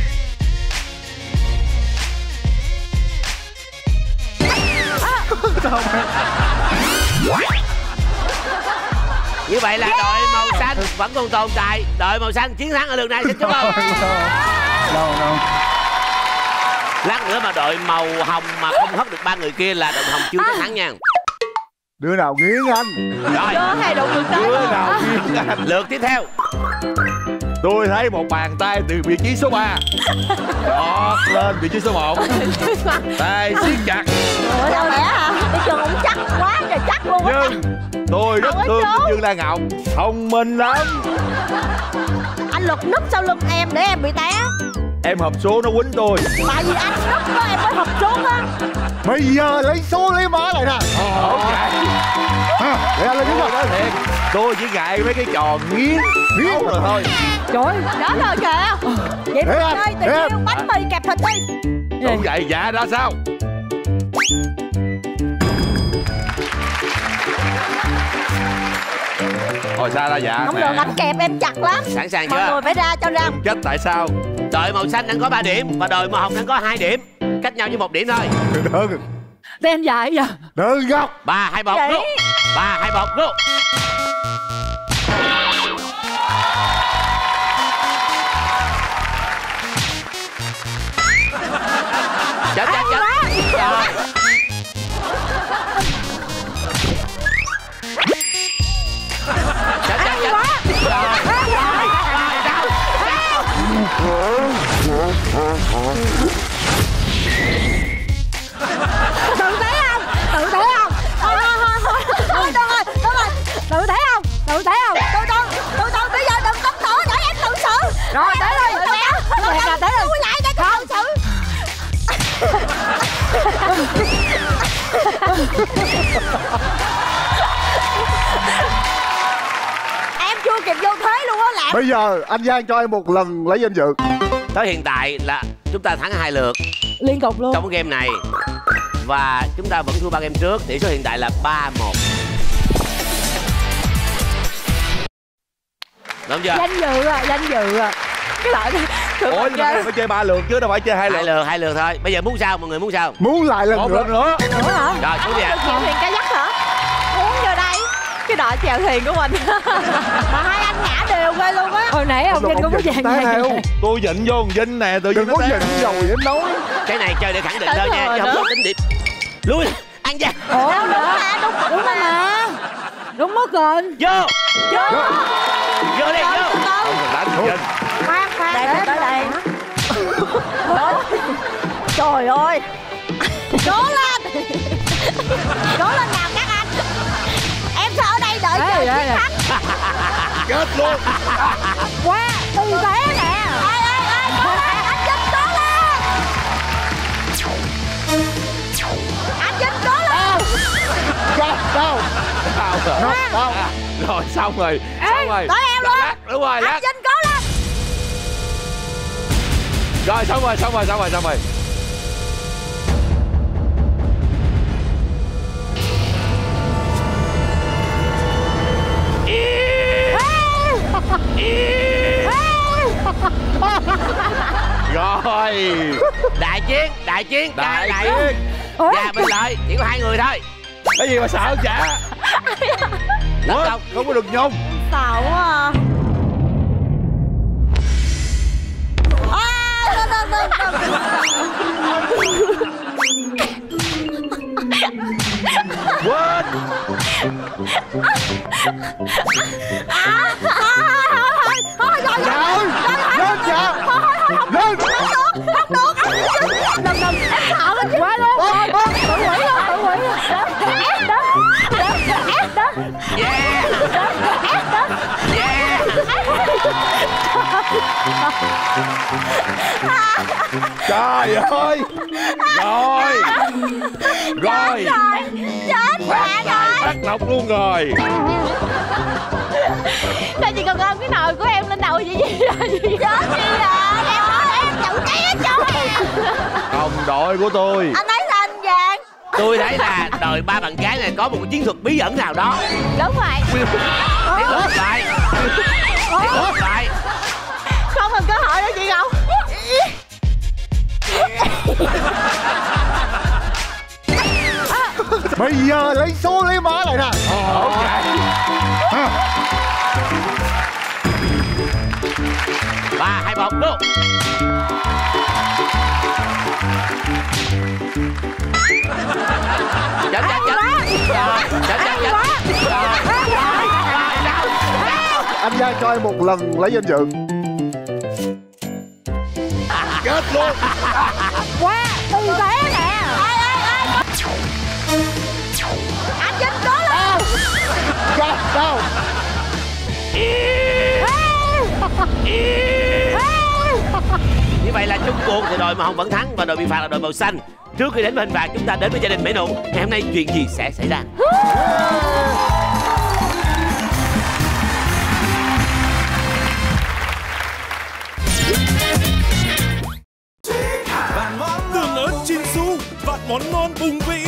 Như vậy là đội màu xanh vẫn còn tồn tại. Đội màu xanh chiến thắng ở lượt này, xin chúc mừng. Đâu đâu. Lát nữa mà đội màu hồng mà không hất được ba người kia là đội hồng chưa chắc thắng nha. Đứa nào nghiến anh. Rồi, Đưa hai đội ngược tới. Đứa nào nghiêng anh. lượt tiếp theo. Tôi thấy một bàn tay từ vị trí số ba đọt lên vị trí số một. Tay siết chặt. Ủa đâu lẽ hả? Cái chân cũng chắc quá trời chắc luôn á. Nhưng tôi rất Không có thương trốn. Dương Lan Ngọc. Thông minh lắm. Anh Lực núp sau lưng em để em bị té. Em hộp số nó quýnh tôi. Tại vì anh núp đó em mới hụt xuống á. Bây giờ lấy số lấy mã lại nè. Ok. Ha, để anh lên Tôi trước nói thiệt, tôi chỉ ngại mấy cái trò nghiến nghiến rồi thôi. Trời. Đó rồi kìa. Vậy Để mình anh, chơi để tình anh. yêu bánh mì kẹp thịt đi. Đúng vậy, dạ đó sao? Hồi sao ra dạ Không nè. được anh kẹp em chặt lắm. Sẵn sàng Mọi chưa? người phải ra cho ra. Chết tại sao? Đội màu xanh đang có ba điểm và đội màu hồng đang có hai điểm. Cách nhau với một điểm thôi. Đừng. Tên dài vậy. Đừng góc. Ba, hai, một, Vậy? go. Ba, hai, một, go. Chết, chết, chết. Rồi. Chết, chết, chết. Rồi, rồi, rồi, đâu, đâu. Tự thấy không? Tự thấy không? Thôi thôi thôi thôi. Thôi được rồi, được rồi. Tự thấy không? Tự thấy không? Tôi tôi tôi tôi bây giờ đừng cấm nữa để em tự xử. Rồi để rồi. Tôi tôi tôi tôi tôi lại để tôi tự xử. Em chưa kịp vô thế luôn á Lạc. Bây giờ anh Giang cho em một lần lấy danh dự. Tới hiện tại là chúng ta thắng hai lượt Liên tục luôn. trong cái game này. Và chúng ta vẫn thua ba game trước. Tỷ số hiện tại là ba một. Đúng chưa? Danh dự à, danh dự à. Cái loại này. Ủa nhưng mà phải chơi ba lượt chứ đâu phải chơi hai Hai lượt. lượt, hai lượt thôi. Bây giờ muốn sao? Mọi người muốn sao? Muốn lại lần Một nữa. lần nữa. Ủa hả? Rồi, xuống đi ạ. Chịu thuyền cá dắt hả? Uống vô đây. Cái đội chèo thuyền của mình. Mà hai anh ngã đều ghê luôn á. Hồi nãy ông Ông Vinh cũng có giật chàng tay này. theo. Tôi dịnh vô con Vinh nè, tự nhiên Đừng có nó té. giận rồi em nói. Cái này chơi để khẳng định Tới thôi nha, rồi chứ không nữa. có tính điểm. Lui, ăn ra. Ủa đúng mà, đúng, đúng rồi mà. Đúng mất rồi. Vô, vô đi, vô. Không cần đánh con Vinh. Khoan khoan để tới đây. Trời ơi. Cố lên. Cố lên nào các anh. Em sẽ ở đây đợi chờ chiến thắng. Kết luôn. Qua từ té nè. Ê ê ê, cố lên anh Vinh, cố lên. Anh Vinh cố lên. Đâu đâu Đâu đâu đâu. Rồi xong rồi. Xong rồi. Tới em luôn. Đúng rồi. Anh Vinh cố lên. Rồi xong rồi, xong rồi, xong rồi, xong rồi. Rồi. Đại chiến, đại chiến, Đại đại chiến. Nhà bên lợi, chỉ có hai người thôi. Cái gì mà sợ chả. Tấn công. Không có được nhông. Sợ quá à. Quên. À, thôi thôi thôi thôi rồi Lên dạ. Lên. không được anh đừng đừng em sợ lắm quá luôn tự quỷ luôn tự quỷ luôn ép đó ép đó Yeah. ép đó Yeah. Trời ơi. Rồi. Rồi. chết mẹ rồi Bắt lọc luôn rồi. Sao chị còn ôm cái nồi của em lên đầu vậy gì rồi? chết đi rồi em nói em chịu té cho em. Đồng đội của tôi. Anh thấy sao anh Vàng? Tôi thấy là đời ba bạn gái này có một chiến thuật bí ẩn nào đó. Đúng rồi. Tiếp tục lại. Tiếp tục lại. Không còn cơ hội nữa chị Ngọc. Bây giờ lấy số lấy mã lại nè. Ok. Ba, hai, một, go. Chậm, chậm, chậm. Rồi, chậm, chậm, chậm. Rồi, rồi, rồi, đâu, đâu. Anh Giang cho em một lần lấy danh dự. Kết luôn. Qua từ té nè. Ê ê ê. Anh Vinh cố lên. Đâu đâu. Như vậy là chung cuộc thì đội màu hồng vẫn thắng và đội bị phạt là đội màu xanh. Trước khi đến với hình phạt, chúng ta đến với gia đình Mỹ Nụ. Ngày hôm nay chuyện gì sẽ xảy ra? Tương ớt chiên su, vạn món ngon bùng vị.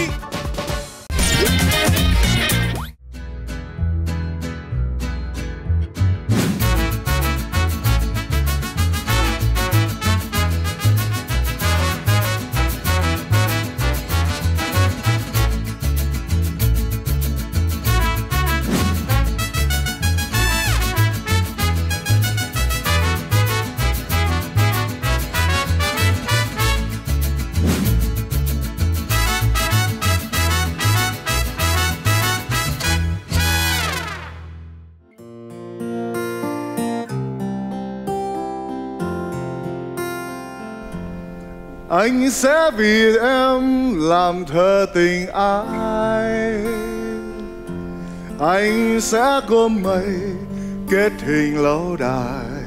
Anh sẽ vì em làm thơ tình ai. Anh sẽ gom mây kết hình lâu đài.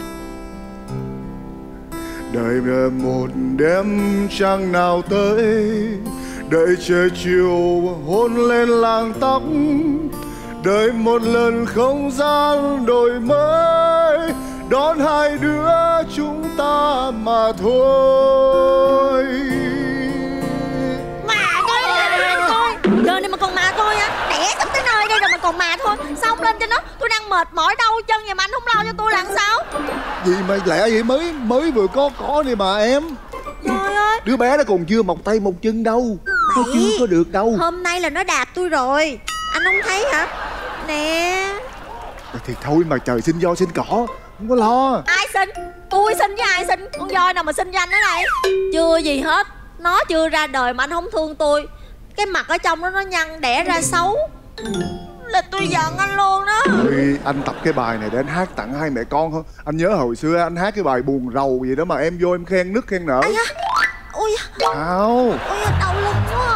Đợi em một đêm trăng nào tới, đợi trời chiều hôn lên làng tóc, đợi một lần không gian đổi mới đón hai đứa chúng ta mà thôi. Mà tôi tôi giờ này mà còn mà tôi á, đẻ sắp tới nơi đây rồi mà còn mà thôi. Xong lên cho nó, tôi đang mệt mỏi đau chân vậy mà anh không lo cho tôi là làm sao? Gì mà lẹ vậy, mới mới vừa có có đi mà em. Trời ơi, Đứa bé nó còn chưa mọc tay mọc chân đâu. Nó Bảy. chưa có được đâu. Hôm nay là nó đạp tôi rồi, anh không thấy hả? Nè. Thì thôi mà trời sinh do sinh cỏ, không có lo. Ai sinh? Tôi sinh với ai sinh? Con voi nào mà sinh cho anh ở đây? Chưa gì hết. Nó chưa ra đời mà anh không thương tôi. Cái mặt ở trong đó nó nhăn đẻ ra xấu là tôi giận anh luôn đó. Ôi, anh tập cái bài này để anh hát tặng hai mẹ con không? Anh nhớ hồi xưa anh hát cái bài buồn rầu gì đó mà em vô em khen nức khen nở. Ây da. Ôi Sao? ôi đau lưng quá à.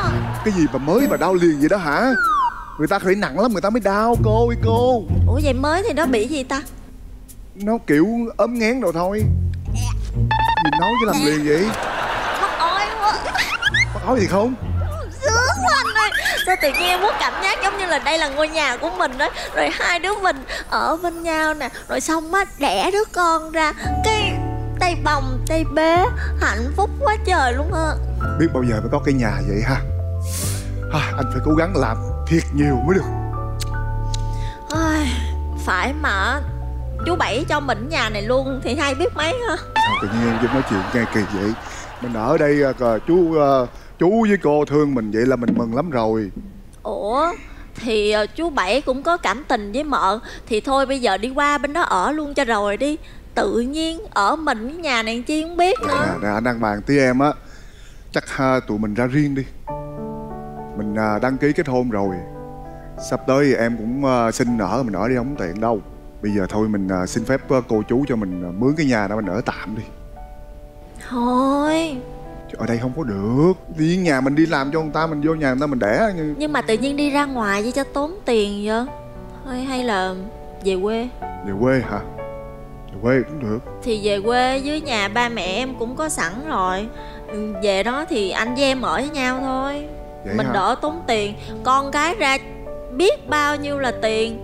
cái gì mà mới mà đau liền vậy đó hả? Người ta phải nặng lắm người ta mới đau cô ơi cô. Ủa vậy mới thì nó bị gì ta? Nó kiểu ốm nghén rồi thôi. Nhìn nói chứ làm liền vậy? Mắc oi quá. Mắc oi gì không? Sướng quá anh ơi. Sao tự nhiên em có cảm giác giống như là đây là ngôi nhà của mình đó. Rồi hai đứa mình ở bên nhau nè. Rồi xong á đẻ đứa con ra. Cái tay bồng tay bế. Hạnh phúc quá trời luôn á. Biết bao giờ mới có cái nhà vậy ha. À, anh phải cố gắng làm thiệt nhiều mới được. Ai, phải mà chú Bảy cho mình nhà này luôn thì hay biết mấy ha. Sao tự nhiên em nói chuyện nghe kỳ vậy? Mình ở đây chú chú với cô thương mình vậy là mình mừng lắm rồi. Ủa thì chú Bảy cũng có cảm tình với mợ. Thì thôi bây giờ đi qua bên đó ở luôn cho rồi đi. Tự nhiên ở mình cái nhà này chi không biết nữa. Nè, nè anh đang bàn tí em á. Chắc ha, tụi mình ra riêng đi. Mình à, đăng ký kết hôn rồi. Sắp tới em cũng à, xin ở. Mình ở đi không tiện đâu. Bây giờ thôi mình à, xin phép cô chú cho mình à, mướn cái nhà đó mình ở tạm đi. Thôi ở đây không có được. Đi nhà mình đi làm cho người ta, mình vô nhà người ta mình đẻ như... Nhưng mà tự nhiên đi ra ngoài với cho tốn tiền vậy. Thôi hay là về quê. Về quê hả? Về quê cũng được. Thì về quê với nhà ba mẹ em cũng có sẵn rồi. Về đó thì anh với em ở với nhau thôi. Vậy mình hả? Đỡ tốn tiền. Con cái ra biết bao nhiêu là tiền.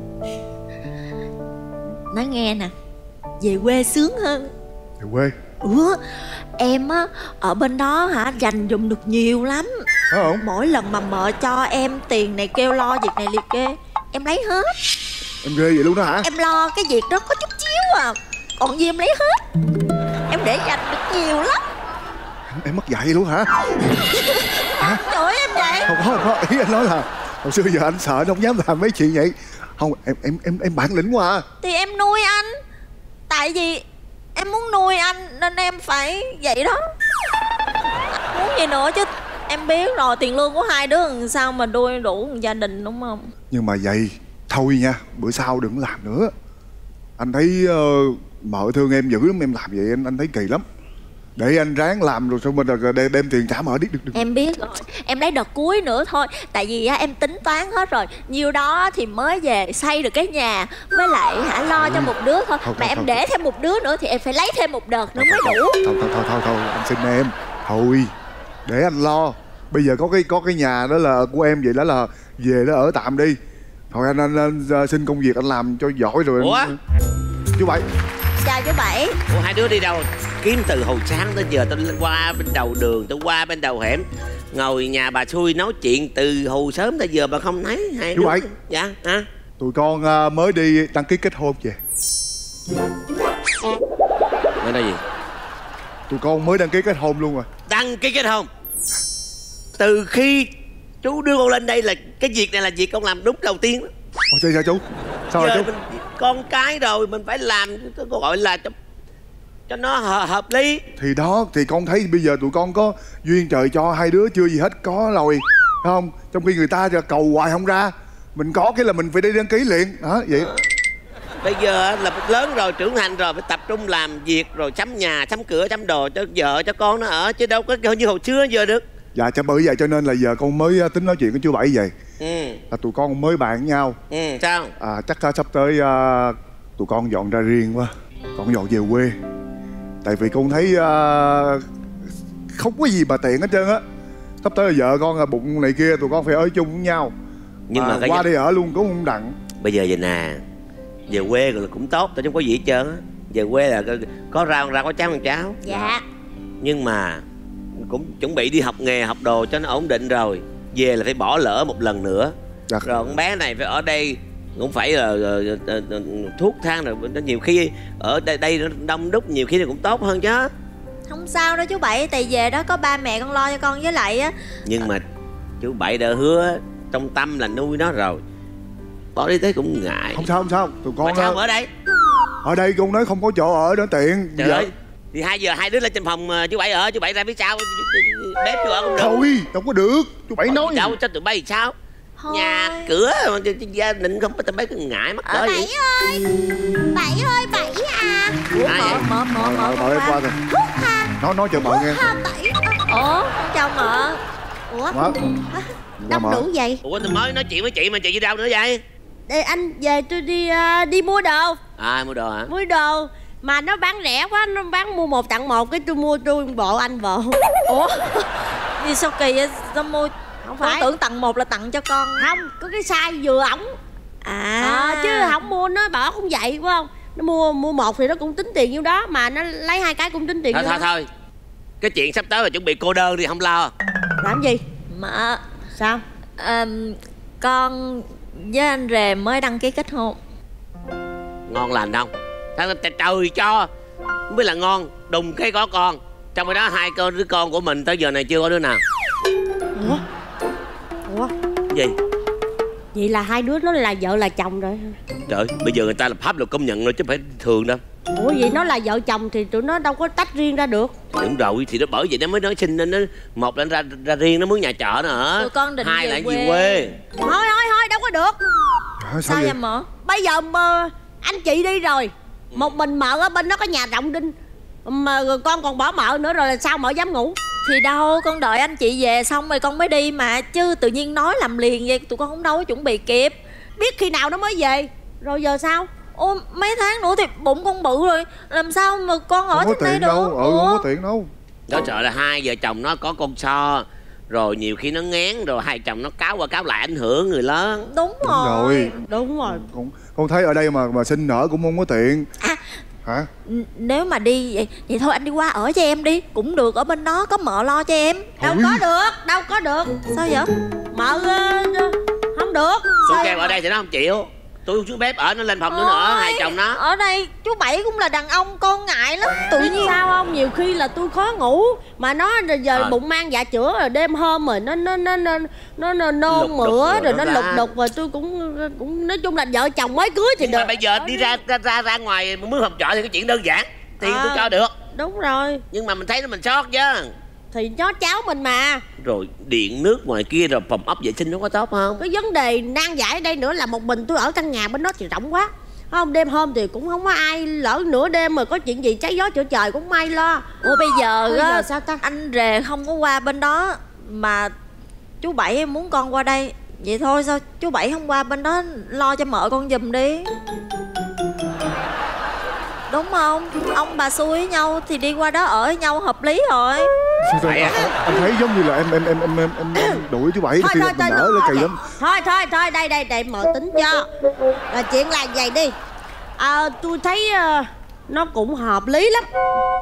Nói nghe nè, về quê sướng hơn. Về quê? Ừ, em á ở bên đó hả dành dụm được nhiều lắm. Hả không? Mỗi lần mà mợ cho em tiền này kêu lo việc này liệt kê, em lấy hết. Em ghê vậy luôn đó hả? Em lo cái việc đó có chút xíu à. Còn gì em lấy hết. Em để dành được nhiều lắm. Em, em mất dạy luôn hả? Hả? Trời ơi em vậy. Không có, không có. Ý anh nói là hồi xưa giờ anh sợ anh không dám làm mấy chuyện vậy. Không, em em em em bản lĩnh quá à. Thì em nuôi anh. Tại vì em muốn nuôi anh nên em phải vậy đó. Muốn gì nữa chứ. Em biết rồi, tiền lương của hai đứa làm sao mà nuôi đủ gia đình đúng không? Nhưng mà vậy thôi nha, bữa sau đừng làm nữa. Anh thấy uh, mợ thương em dữ lắm, em làm vậy anh anh thấy kỳ lắm. Để anh ráng làm rồi xong mình đem, đem tiền trả mợ đi được, được. Em biết rồi, em lấy đợt cuối nữa thôi. Tại vì á, em tính toán hết rồi. Nhiêu đó thì mới về xây được cái nhà. Với lại hả lo ừ. cho một đứa thôi. Thôi, Mà thôi, em thôi. để thêm một đứa nữa thì em phải lấy thêm một đợt nữa thôi, mới đủ. Thôi thôi thôi thôi, thôi. Anh xin em. Thôi, để anh lo. Bây giờ có cái có cái nhà đó là của em vậy đó là về đó ở tạm đi. Thôi anh, anh, anh, anh xin công việc anh làm cho giỏi rồi. Ủa? Anh... Chú Bảy. Chào chú Bảy. Ủa hai đứa đi đâu? Kiếm từ hồi sáng tới giờ tôi qua bên đầu đường, tôi qua bên đầu hẻm, ngồi nhà bà Xui nói chuyện từ hồi sớm tới giờ mà không thấy hai chú đứa. Bảy. Dạ hả? Tụi con uh, mới đi đăng ký kết hôn về. Nói là gì? Tụi con mới đăng ký kết hôn luôn rồi. Đăng ký kết hôn? Từ khi chú đưa con lên đây là cái việc này là việc con làm đúng đầu tiên đó. Ôi trời, sao chú? Sao giờ rồi chú? Mình, con cái rồi mình phải làm gọi là cho, cho nó hợp, hợp lý. Thì đó, thì con thấy bây giờ tụi con có duyên trời cho hai đứa chưa gì hết có rồi, phải không? Trong khi người ta cầu hoài không ra, mình có cái là mình phải đi đăng ký liền đó vậy. Bây giờ là lớn rồi, trưởng thành rồi, phải tập trung làm việc rồi sắm nhà, sắm cửa, sắm đồ cho vợ cho con nó ở, chứ đâu có như hồi xưa giờ được. Dạ cho bởi vậy cho nên là giờ con mới tính nói chuyện với chú Bảy vậy. Ừ. Là tụi con mới bạn nhau. Ừ sao? À chắc sắp tới uh, tụi con dọn ra riêng quá. Con dọn về quê. Tại vì con thấy uh, không có gì mà tiện hết trơn á. Sắp tới là vợ con là bụng này kia, tụi con phải ở chung với nhau. Nhưng mà, mà qua đây ở luôn cũng không đặng. Bây giờ vậy nè, về quê rồi là cũng tốt, tại không có gì hết trơn á. Về quê là có, có rau rau có cháo ăn cháo. Dạ. Nhưng mà cũng chuẩn bị đi học nghề học đồ cho nó ổn định rồi, về là phải bỏ lỡ một lần nữa. Dạ. Rồi con bé này phải ở đây cũng phải là uh, uh, uh, thuốc thang rồi, nhiều khi ở đây, đây nó đông đúc, nhiều khi nó cũng tốt hơn chứ. Không sao đâu chú Bảy, tại về đó có ba mẹ con lo cho con với lại á. Nhưng mà chú Bảy đã hứa trong tâm là nuôi nó rồi, bỏ đi thế cũng ngại. Không sao không sao, tụi con. Mà sao ở đây? Ở đây con nói không có chỗ ở đó tiện. Trời ơi, thì hai giờ hai đứa lên trên phòng chú Bảy ở, chú Bảy ra phía sau bếp chú ở cũng được. Thôi đâu có được, chú Bảy nói đâu cho tụi bay sao? Thôi. Nhà cửa gia đình không có, tụi bay cứ ngại mắc cỡ vậy. Bảy ơi, Bảy ơi, Bảy à. Ủa, mở mở mở mở mở em qua rồi. Nói nói cho mợ nghe. Ủa con chào mợ. Ủa? Mở. Đông mở. đủ vậy? Ủa tôi mới nói chuyện với chị mà chị đi đâu nữa vậy? Để anh về tôi đi uh, đi mua đồ. À mua đồ hả? Mua đồ mà nó bán rẻ quá, nó bán mua một tặng một, cái tôi mua tôi bộ anh bộ. Ủa? Gì sao kỳ vậy? Sao mua? Không Con phải. tưởng tặng một là tặng cho con. Không, có cái size vừa ổng. À, À, chứ không mua nó bỏ cũng vậy phải không? Nó mua mua một thì nó cũng tính tiền nhiêu đó, mà nó lấy hai cái cũng tính tiền Thôi nhiêu thôi đó. thôi. Cái chuyện sắp tới là chuẩn bị cô đơn đi không lo. Làm gì? mà Sao? à, con với anh Rề mới đăng ký kết hôn. Ngon lành không? Thằng trời cho không biết là ngon, đùng cái có con. Trong khi đó hai con đứa con của mình tới giờ này chưa có đứa nào. Ủa? Ủa? Gì? Vậy là hai đứa nó là vợ là chồng rồi. Trời, bây giờ người ta là pháp luật công nhận rồi chứ không phải thường đâu. Ủa vậy nó là vợ chồng thì tụi nó đâu có tách riêng ra được. Đúng rồi, thì nó bởi vậy nó mới nói xin nên nó một là nó ra ra riêng, nó mướn nhà trọ nữa. Tụi con định hai về là quê. về quê. Thôi thôi thôi đâu có được. À, sao Sao vậy? vậy mợ? Bây giờ mà anh chị đi rồi, một mình mợ ở bên đó có nhà rộng đinh, mà con còn bỏ mợ nữa rồi là sao mợ dám ngủ? Thì đâu, con đợi anh chị về xong rồi con mới đi mà. Chứ tự nhiên nói làm liền vậy tụi con không đâu có chuẩn bị kịp. Biết khi nào nó mới về, rồi giờ sao? Ô, mấy tháng nữa thì bụng con bự rồi, làm sao mà con ở Không có trên đây tiện được? đâu. Ừ, Ủa? không có tiện đâu. Đó sợ là hai vợ chồng nó có con so, rồi nhiều khi nó ngán, rồi hai chồng nó cáo qua cáo lại ảnh hưởng người lớn. Đúng Đúng rồi. rồi. Đúng rồi. Con, con thấy ở đây mà mà sinh nở cũng không có tiện. À, Hả? n- nếu mà đi vậy, vậy thôi anh đi qua ở cho em đi. Cũng được, ở bên đó có mợ lo cho em. Đâu Ôi. có được, đâu có được. Sao vậy? Mợ ờ, không được. Tôi Sao kêu mà- ở đây thì nó không chịu. Tôi xuống bếp ở, nó lên phòng nữa nữa, Ôi, hai chồng nó. ở đây chú Bảy cũng là đàn ông, con ngại lắm. Tự Biết nhiên sao không, nhiều khi là tôi khó ngủ mà nó giờ Ờ. bụng mang dạ chữa rồi đêm hôm rồi nó nó nó nó nó, nó nôn Lục đục mửa rồi rồi nó nó ra. lục đục, và tôi cũng cũng nói chung là vợ chồng mới cưới thì Nhưng được. mà bây giờ đi ra ra ra, ra ngoài mướn phòng trọ thì cái chuyện đơn giản, tiền À. tôi cho được. Đúng rồi, Nhưng mà mình thấy nó mình sót chứ. thì nó cháu mình mà. Rồi điện nước ngoài kia, rồi phòng ốc vệ sinh nó có tốt không? Cái vấn đề nan giải ở đây nữa là một mình tôi ở căn nhà bên đó thì rộng quá, không đêm hôm thì cũng không có ai, lỡ nửa đêm mà có chuyện gì cháy gió chữa trời cũng may lo. Ủa bây giờ, Bây á, giờ sao ta? anh Rề không có qua bên đó mà chú Bảy em muốn con qua đây. Vậy thôi sao chú Bảy không qua bên đó lo cho mợ con giùm đi. Đúng không? Ông bà xui với nhau thì đi qua đó ở với nhau hợp lý rồi. Sao, sao, Vậy à? anh, anh thấy giống như là em em em em em, em, em đuổi chú Bảy Thôi khi thôi mình thôi ở là thôi, kỳ lắm. thôi thôi thôi đây đây đây mợ tính cho. Là chuyện là vậy đi. À, tôi thấy ờ, nó cũng hợp lý lắm.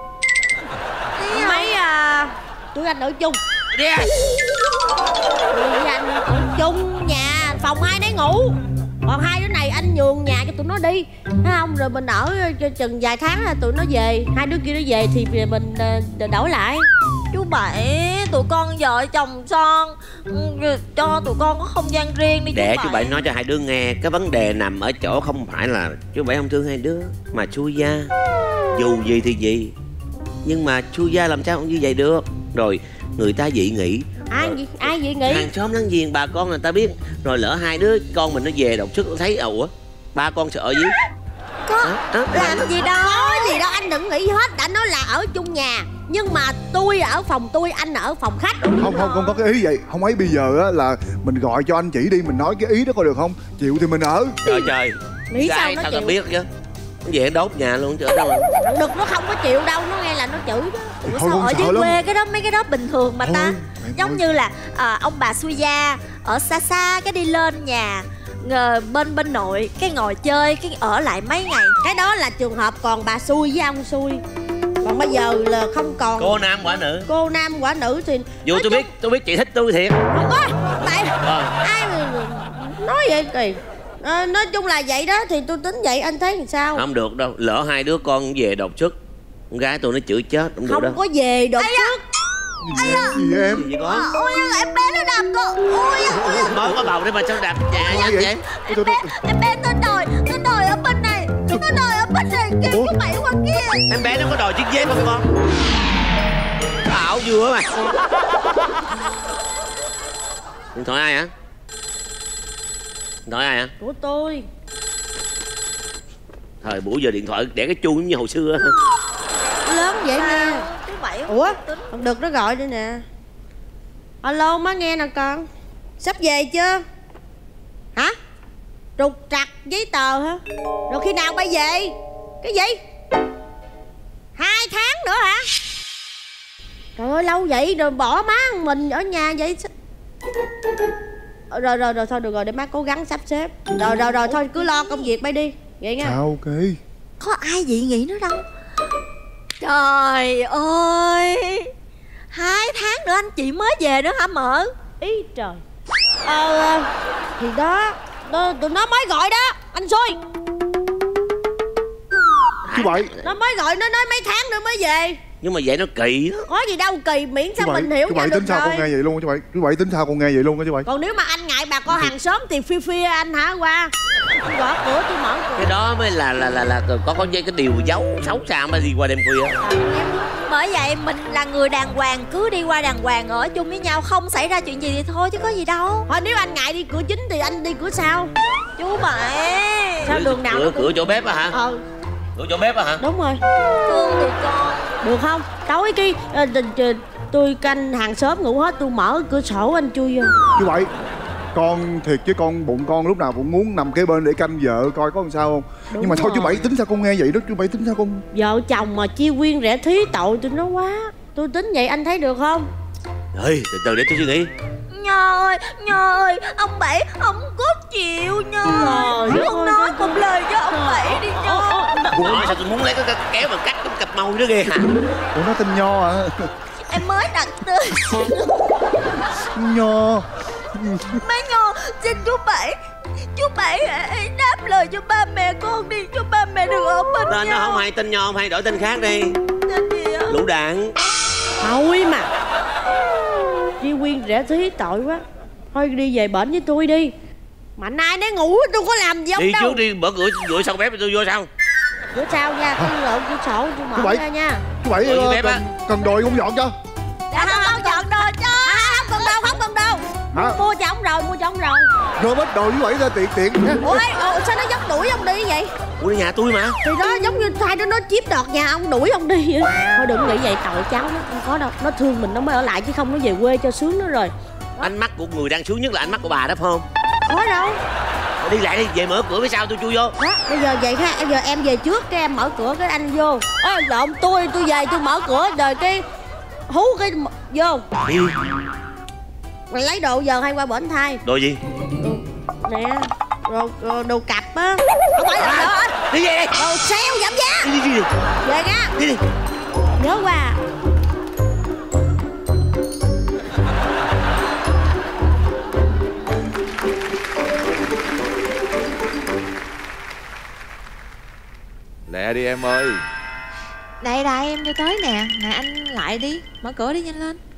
Mấy à, tụi anh ở chung. Đi à. Tụi anh ở chung nhà, phòng hai nấy ngủ. Còn hai đứa này anh nhường nhà cho tụi nó đi, thấy không? Rồi mình ở cho chừng vài tháng là tụi nó về, hai đứa kia nó về thì mình ờ, đổi lại. Chú Bảy, tụi con vợ chồng son, ừ, cho tụi con có không gian riêng đi chú Để Bảy. chú Bảy nói cho hai đứa nghe. Cái vấn đề nằm ở chỗ không phải là chú Bảy không thương hai đứa, mà xui gia. Dù gì thì gì, nhưng mà xui gia làm sao không như vậy được. Rồi người ta dị nghị, Ai gì ai vậy nghĩ? hàng xóm láng giềng bà con người ta biết. Rồi lỡ hai đứa con mình nó về đột xuất nó thấy ủa ba con sợ gì. Có Hả? làm gì đâu. Nói gì đâu, anh đừng nghĩ hết. Đã nói là ở chung nhà, nhưng mà tôi ở phòng tôi, anh ở phòng khách. Không không không có cái ý vậy. Không ấy bây giờ á là mình gọi cho anh chỉ đi, mình nói cái ý đó coi được không? Chịu thì mình ở. Trời trời, Nghĩ sao gái nó sao chịu? tao biết chứ. Nó về đốt nhà luôn chứ ở đâu. Thằng Đực nó không có chịu đâu, nó nghe là nó chửi đó. Ủa Không, sao không ở sợ dưới lắm. quê cái đó, mấy cái đó bình thường mà Thôi, ta. mày Giống thôi. như là à, ông bà xui gia ở xa xa cái đi lên nhà ngờ bên bên nội cái ngồi chơi cái ở lại mấy ngày. Cái đó là trường hợp còn bà xui với ông xui. Còn bây giờ là không còn Cô nam quả nữ. cô nam quả nữ thì Dù nói tôi chung- biết, tôi biết chị thích tôi thiệt. Không có. Tại Ờ. ai mà nói vậy kỳ. À, nói chung là vậy đó, thì tôi tính vậy, anh thấy làm sao? Không được đâu, lỡ hai đứa con về đột xuất, con gái tôi nó chửi chết, không được Không đâu. có về đột xuất. Gì vậy em? Gì có. Ôi em bé nó đạp cô. Ôi ôi Mới có bầu đấy mà sao đạp nhà Sao nhanh vậy? vậy? Ôi, trời, trời. em bé nó đòi nó đòi ở bên này, nó đòi ở bên này kêu Ủa? chú Bảy qua kia. Em bé nó có đòi chiếc dép không con? Ảo vừa mà. Điện thoại ai hả? Điện thoại ai hả? Của tôi. Thời buổi giờ điện thoại để cái chuông giống như hồi xưa. Lớn vậy nè. Chú Bảy Ủa? tính. Không được, nó gọi đây nè. Alo, má nghe nè con. Sắp về chưa? Hả? Trục trặc giấy tờ hả? Rồi khi nào bay về? Cái gì? Hai tháng nữa hả? Trời ơi lâu vậy rồi bỏ má mình ở nhà vậy. Rồi rồi rồi thôi được rồi, để má cố gắng sắp xếp. Rồi rồi rồi thôi cứ lo công việc bay đi. Vậy nha. Sao ok. Có ai dị nghị nữa đâu. Trời ơi, hai tháng nữa anh chị mới về nữa hả mợ? Ý trời. Ờ thì đó, đó tụi nó mới gọi đó anh Xui. Chú Bảy. Nó mới gọi, nó nói mấy tháng nữa mới về. Nhưng mà vậy nó kỳ đó. Có gì đâu kỳ, miễn sao mình hiểu chú nhau Bảy được tính sao rồi. con nghe vậy luôn chú Bảy. Chú Bảy tính sao con nghe vậy luôn á chú Bảy. Còn nếu mà anh ngại bà con hàng xóm thì phi phi anh hả qua. Anh gõ cửa tôi mở cửa. Cái đó mới là là là là có có cái điều giấu xấu xa mà đi qua đêm khuya. Bởi vậy mình là người đàng hoàng, cứ đi qua đàng hoàng ở chung với nhau, không xảy ra chuyện gì thì thôi chứ có gì đâu. Thôi nếu anh ngại đi cửa chính thì anh đi cửa sau. Chú Bảy. Sao đường nào cửa, cũng... cửa chỗ bếp á hả? Ờ Cửa chỗ bếp á hả? đúng rồi. Thương thì con. Được không? Tối cái uh, tôi canh hàng xóm ngủ hết, tôi mở cửa sổ anh chui vô. Chú Bảy, con thiệt chứ con bụng con lúc nào cũng muốn nằm kế bên để canh vợ coi có làm sao không. Đúng nhưng mà thôi rồi. chú Bảy tính sao con nghe vậy đó. Chú Bảy tính sao con. Vợ chồng mà chia quyên rẽ thí tội tụi nó quá. Tôi tính vậy anh thấy được không? Ơi từ từ để tôi suy nghĩ. Nho ơi, Nho ơi, ông Bảy không có chịu Nho ơi. Trời Con ơi, nói trời một lời cho ông Bảy đi Nho. Nói sao tôi muốn lấy cái kéo mà cắt cái cặp mông đó ghê hả? Ủa nó tên Nho à? Em mới đặt tên. Nho. Má Nho, xin chú Bảy, chú Bảy hãy đáp lời cho ba mẹ con đi, cho ba mẹ được ở bên Tên nhau. nó không hay tên Nho, không hay đổi tên khác đi. Tên gì á? Lũ đạn. Thôi mà chia quyên rẽ thí tội quá. Thôi đi về bển với tôi đi. Mà nay nó ngủ tôi có làm gì ông Đi đâu. trước đi, mở cửa cửa sau bếp tôi vô sao? Cửa sau nha, tôi lộn cửa sổ tôi Chú mở Bảy. ra nha. Chú Bảy Ủa, ờ, bếp á. cần, cần đồ không dọn cho. Đã không con chọn đồ cho. À, không cần đâu, không cần đâu. Hả? Mua cho ông rồi, mua cho ông rồi. Rồi bớt đồ chú Bảy ra tiện tiện nha. Ủa, ủa sao nó dám đuổi ông đi vậy? Ủa nhà tôi mà. Thì đó giống như hai đứa nó chiếm đoạt nhà ông, đuổi ông đi vậy. Thôi đừng nghĩ vậy, tội cháu nó không có đâu. Nó thương mình nó mới ở lại chứ không nó về quê cho sướng nó rồi. Ánh mắt của người đang sướng nhất là ánh mắt của bà đó phải không? Có đâu. Đi lại đi, về mở cửa phía sau tôi chui vô. Đó, bây giờ vậy ha, bây giờ em về trước cái em mở cửa cái anh vô. Ôi lộn, tôi tôi về tôi mở cửa rồi cái hú cái vô. Đi. Mày lấy đồ giờ hay qua bển thay. Đồ gì? Nè, đồ, đồ, đồ cặp á. Không phải là đồ, Đi về đi. đồ sale giảm giá. Đi đi đi. Về nha. Đi đi. Nhớ qua. Lẹ đi em ơi. Đây đây em vô tới nè. Nè anh lại đi. Mở cửa đi nhanh lên.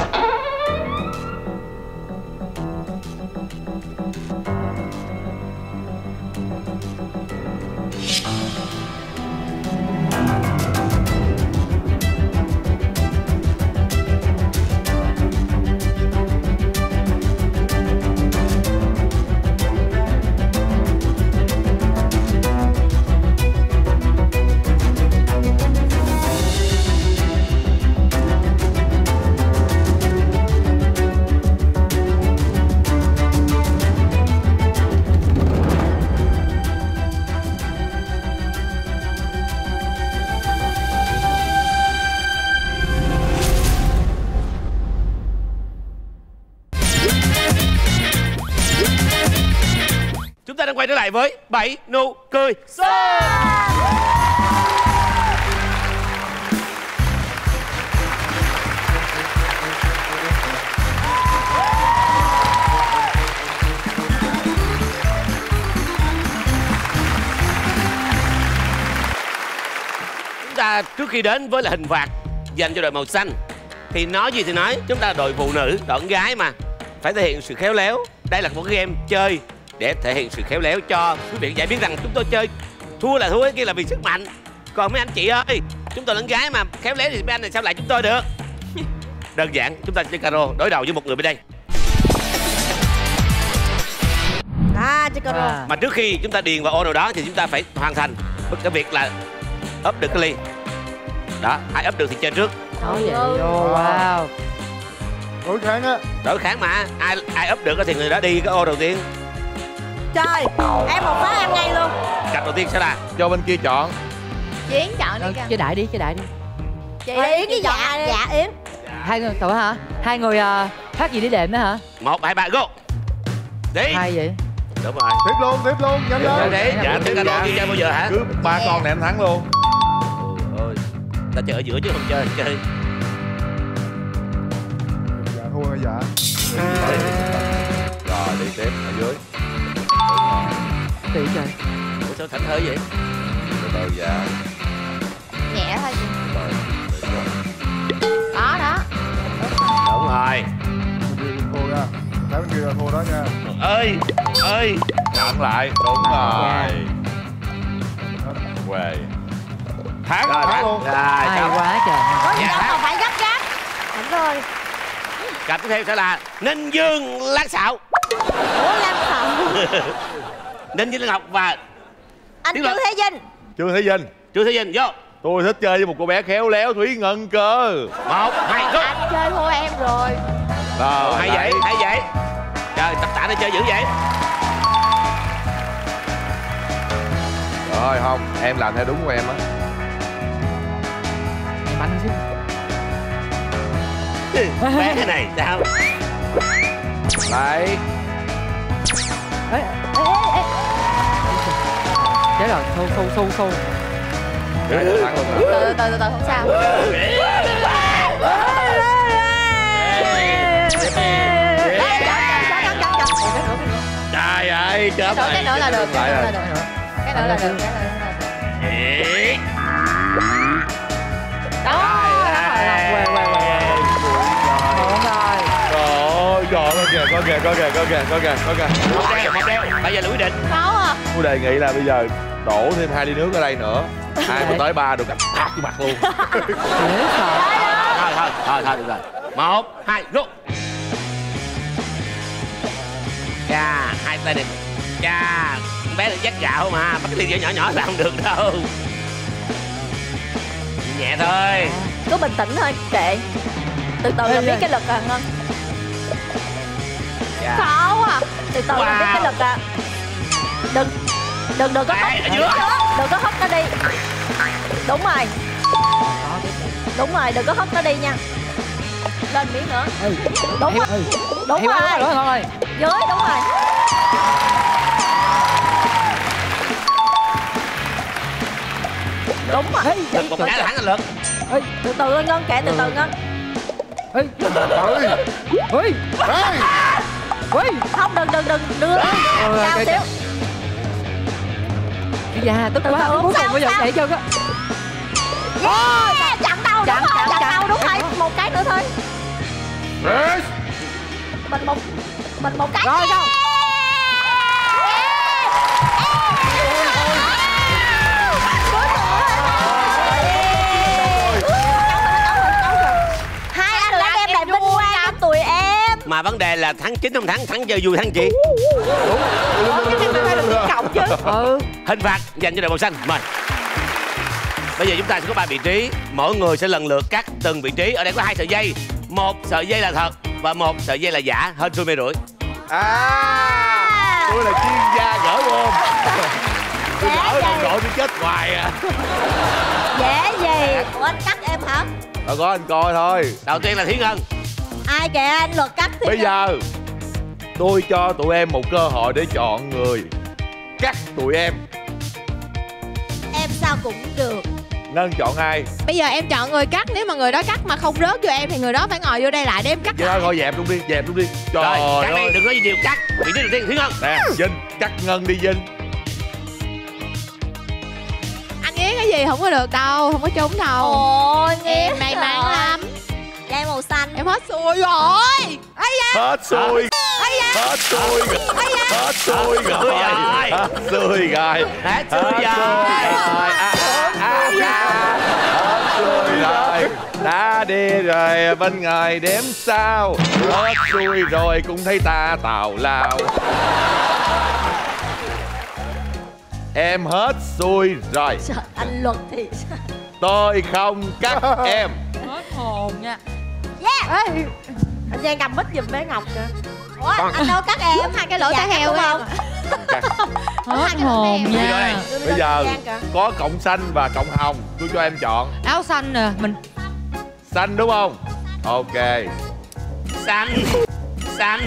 Chúng ta đang quay trở lại với Bảy Nụ Cười Show. Chúng ta trước khi đến với là hình phạt dành cho đội màu xanh thì nói gì thì nói, chúng ta là đội phụ nữ, đội con gái mà phải thể hiện sự khéo léo. Đây là một cái game chơi để thể hiện sự khéo léo cho quý vị giải biết rằng chúng tôi chơi thua là thua, cái kia là vì sức mạnh. Còn mấy anh chị ơi, chúng tôi là con gái mà khéo léo thì mấy anh này sao lại chúng tôi được? Đơn giản, chúng ta chơi caro đối đầu với một người bên đây. À, chơi caro. Mà trước khi chúng ta điền vào ô nào đó thì chúng ta phải hoàn thành cái việc là ấp được cái ly. Đó, ai ấp được thì chơi trước. Nói vậy. Wow. Đối kháng á. Đối kháng mà. Ai ai úp được thì người đó đi cái ô đầu tiên. Trời, em một phát em ngay luôn. Cặp đầu tiên sẽ là cho bên kia chọn. Chị Yến chọn đi kìa. Chơi đại đi, chơi đại đi. Chị Yến với dạ đi. Dạ Yến. Hai người tụi hả? Hai người uh, phát gì để đệm nữa hả? Một, hai, ba, go. Đi. Hai vậy. Đúng rồi. Tiếp luôn, tiếp luôn, nhanh lên. Đi. Dạ, tiếng cano chưa chơi bao giờ hả? Cứ ba con này em thắng luôn. Ôi, ta chơi ở giữa chứ không chơi, chơi. Dạ thua rồi dạ. Rồi đi tiếp ở dưới. Tỷ trời. Ủa sao thảnh thơi vậy? Từ từ dạ. Nhẹ thôi chị. Đó đó. Đúng rồi. Thua ra. Cái bên kia là thua đó nha. Ơi, ơi. Chọn lại. Đúng rồi. Quê. Thắng. Rồi, thắng luôn. Rồi, hay quá trời. Có gì đâu mà phải gấp gáp. Đúng rồi. Cặp tiếp theo sẽ là Ninh Dương Lan Xạo. Ủa Lan Xạo. Ninh Dương Lan Ngọc và anh Trương Thế Vinh. Trương Thế Vinh. Trương Thế Vinh vô. Tôi thích chơi với một cô bé khéo léo Thúy Ngân cơ. Một, hai, go. Anh chơi thua em rồi. Rồi, hay vậy, hay vậy. Trời, tập tạ nó chơi dữ vậy. Rồi không, em làm theo đúng của em á. Mạnh xíu. Bé cái này sao? Lại. Ê, ê, ê. Chết rồi, xô, xô, xô, xô. Thắng luôn rồi. Từ từ từ từ không sao. Trời ơi, chết rồi. Cái nữa là được, cái nữa là được. Cái nữa là được, cái nữa là được. Đó. Quê, quê, quê. Ổn rồi. Trời ơi, trời có kìa, có kìa, có kìa, có kìa, có kìa, có kìa. Một đeo, một đeo. Bây giờ là quyết định. Khó à. Tôi đề nghị là bây giờ đổ thêm hai ly nước ở đây nữa. Ai mà tới ba được đập thác cái mặt luôn. Thôi, thôi, thôi, thôi, được rồi. Một, hai, go. Chà, hai tay đi. Chà, con bé được dắt gạo mà. Bắt cái ly nhỏ nhỏ làm không được đâu. Nhẹ thôi. Cứ bình tĩnh thôi, kệ. Từ từ là biết cái lực à Ngân. Chà. Khó quá. Từ từ là biết cái lực à. Đừng, đừng, đừng có hất. Đừng có hất nó đi. Đúng rồi. Đúng rồi, đừng có hất nó đi nha. Lên miếng nữa. Đúng rồi. Đúng rồi. Đúng rồi. Dưới, đúng rồi. Đúng rồi. Lực một cái là thắng anh Lực. Từ từ Ngân, kệ từ từ Ngân. Ê. Ê. Ê. Không, đừng, đừng, đừng, đưa lên. Cao xíu. Dạ, tức quá. Cuối cùng bây giờ để cho cái. Yeah, chặn đầu, đúng rồi, chặn đầu, đúng rồi. Một cái nữa thôi. Mình một, mình một cái. Rồi không? Hai anh đã đem lại vinh quang cho tụi em. Mà vấn đề là thắng chính không thắng, thắng chơi vui thắng chị. Cộng chứ. Ừ. Hình phạt dành cho đội màu xanh, mời. Bây giờ chúng ta sẽ có ba vị trí, mỗi người sẽ lần lượt cắt từng vị trí. Ở đây có hai sợi dây, một sợi dây là thật và một sợi dây là giả. Hên xui mê rủi. À, tôi là chuyên gia gỡ bom. Tôi gỡ đồng đội tôi chết hoài à. Dễ gì? Ủa anh cắt em hả? Đâu có anh coi thôi. Đầu tiên là Thúy Ngân. Ai kìa anh Luật cắt thì. Bây giờ tôi cho tụi em một cơ hội để chọn người cắt tụi em. Em sao cũng được. Ngân chọn ai? Bây giờ em chọn người cắt, nếu mà người đó cắt mà không rớt cho em thì người đó phải ngồi vô đây lại để em cắt. Vậy thôi, thôi dẹp luôn đi, dẹp luôn đi. Trời Rồi, cắt ơi. đi, đừng nói gì nhiều, cắt. Vị trí đầu tiên Thúy Ngân. Nè, Vinh, cắt Ngân đi Vinh. Anh Yến cái gì không có được đâu, không có trúng đâu. Ôi nghe Em may mắn lắm. Dây màu xanh. Em hết xui rồi. Ây da. Hết xui. Ây da. Hết xui. Hết xui rồi. Hết xui rồi. Hết xui rồi. À, à, à. Hết xui rồi. Đã đi rồi bên ngoài đếm sao. Hết xui rồi cũng thấy ta tào lao. Em hết xui rồi. Trời, anh Luật thì Tôi không cắt em. Hết hồn nha. Yeah. Ê. Anh Giang cầm bích giùm bé Ngọc kìa. Ủa anh đâu cắt em? Hai cái lỗ tai heo em. Hết hồn nha. Bây giờ có cộng xanh và cộng hồng, tôi cho em chọn. Áo xanh nè, mình Xanh đúng không? Ok. Xanh. Xanh.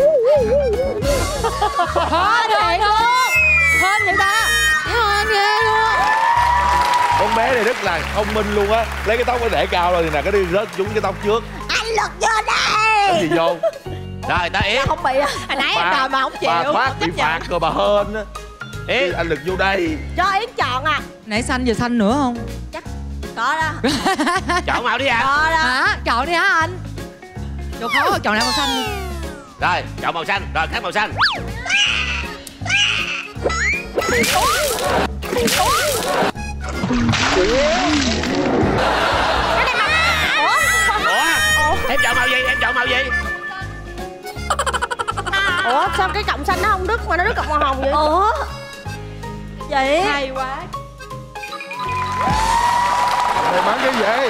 Hên thiệt luôn. Hên vậy ta. Hên ghê luôn. Con bé này rất là thông minh luôn á. Lấy cái tóc nó để cao rồi thì nè, cái đi rớt trúng cái tóc trước. Anh lật vô đây. Cái gì vô? Rồi ta Yến. Không bị à. Hồi nãy em đòi mà không chịu. Bà thoát bị phạt rồi bà hên á. Yến. Anh lực vô đây. Cho Yến chọn à. Nãy xanh giờ xanh nữa không? Chắc có đó. Chọn màu đi ạ. Có đó. Hả? Chọn đi hả anh? Chỗ khó rồi, chọn lại màu xanh đi. Rồi chọn màu xanh. Rồi khác màu xanh. Ủa em chọn màu gì? Em chọn màu gì? Ủa sao cái cọng xanh nó không đứt mà nó đứt cọng màu hồng vậy? Ủa vậy Hay quá. May mắn cái gì?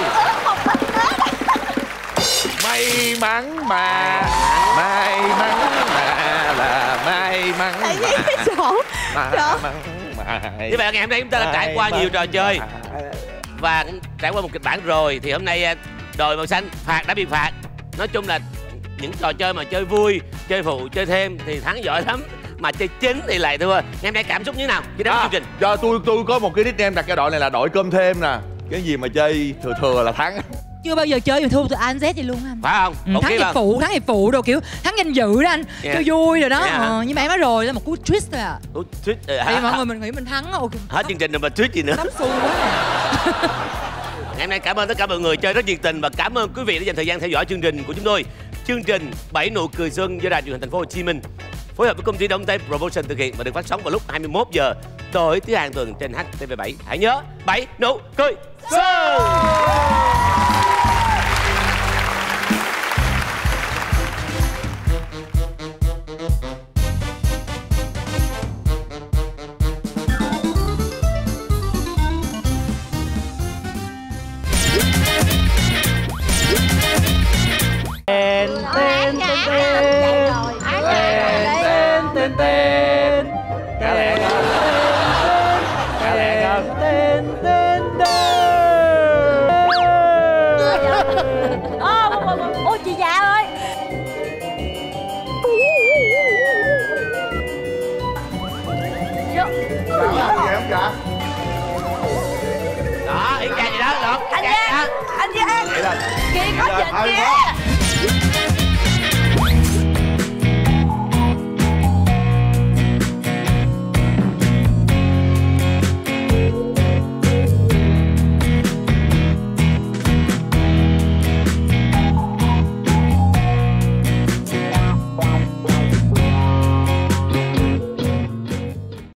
May mắn mà. May mắn mà là may mắn mà. cái chỗ May mắn mà. Như vậy ngày hôm nay chúng ta đã trải qua nhiều trò chơi và trải qua một kịch bản rồi, thì hôm nay đội màu xanh phạt đã bị phạt. Nói chung là những trò chơi mà chơi vui, chơi phụ, chơi thêm thì thắng giỏi lắm, mà chơi chính thì lại thua. Ngày hôm nay cảm xúc như thế nào khi đến À, chương trình? do tôi tôi có một cái nickname đặt cho đội này là đội cơm thêm nè. Cái gì mà chơi thừa thừa là thắng. Chưa bao giờ chơi mà thua từ A đến Z gì luôn anh. Phải không? Ừ, Một thắng khi hiệp là phụ, thắng hiệp phụ đồ kiểu thắng danh dự đó anh. Yeah. Cho vui rồi đó. Yeah. Ờ, nhưng mà em nói rồi, là một cú twist thôi à. Ủa, tweet, ờ, Thì hả? mọi người mình nghĩ mình thắng. Ok. Hết chương trình rồi mà tweet gì nữa. Tắm xu quá nè. Ngày hôm nay cảm ơn tất cả mọi người chơi rất nhiệt tình và cảm ơn quý vị đã dành thời gian theo dõi chương trình của chúng tôi. Chương trình bảy nụ cười xuân do Đài Truyền hình Thành phố Hồ Chí Minh phối hợp với công ty Đông Tây Promotion thực hiện và được phát sóng vào lúc hai mươi mốt giờ tối thứ hàng tuần trên H T V bảy. Hãy nhớ bảy nụ cười xuân. Tên tên tên tên tên tên tên Cá lẹ hơn. Cá lẹ hơn. tên tên tên. Ôi chị già ơi. Làm gì không dạ? Đó, Yến Trang gì đó, được. Anh Giang, anh Giang, Vậy là kia có Dạ, dịch thôi, kia.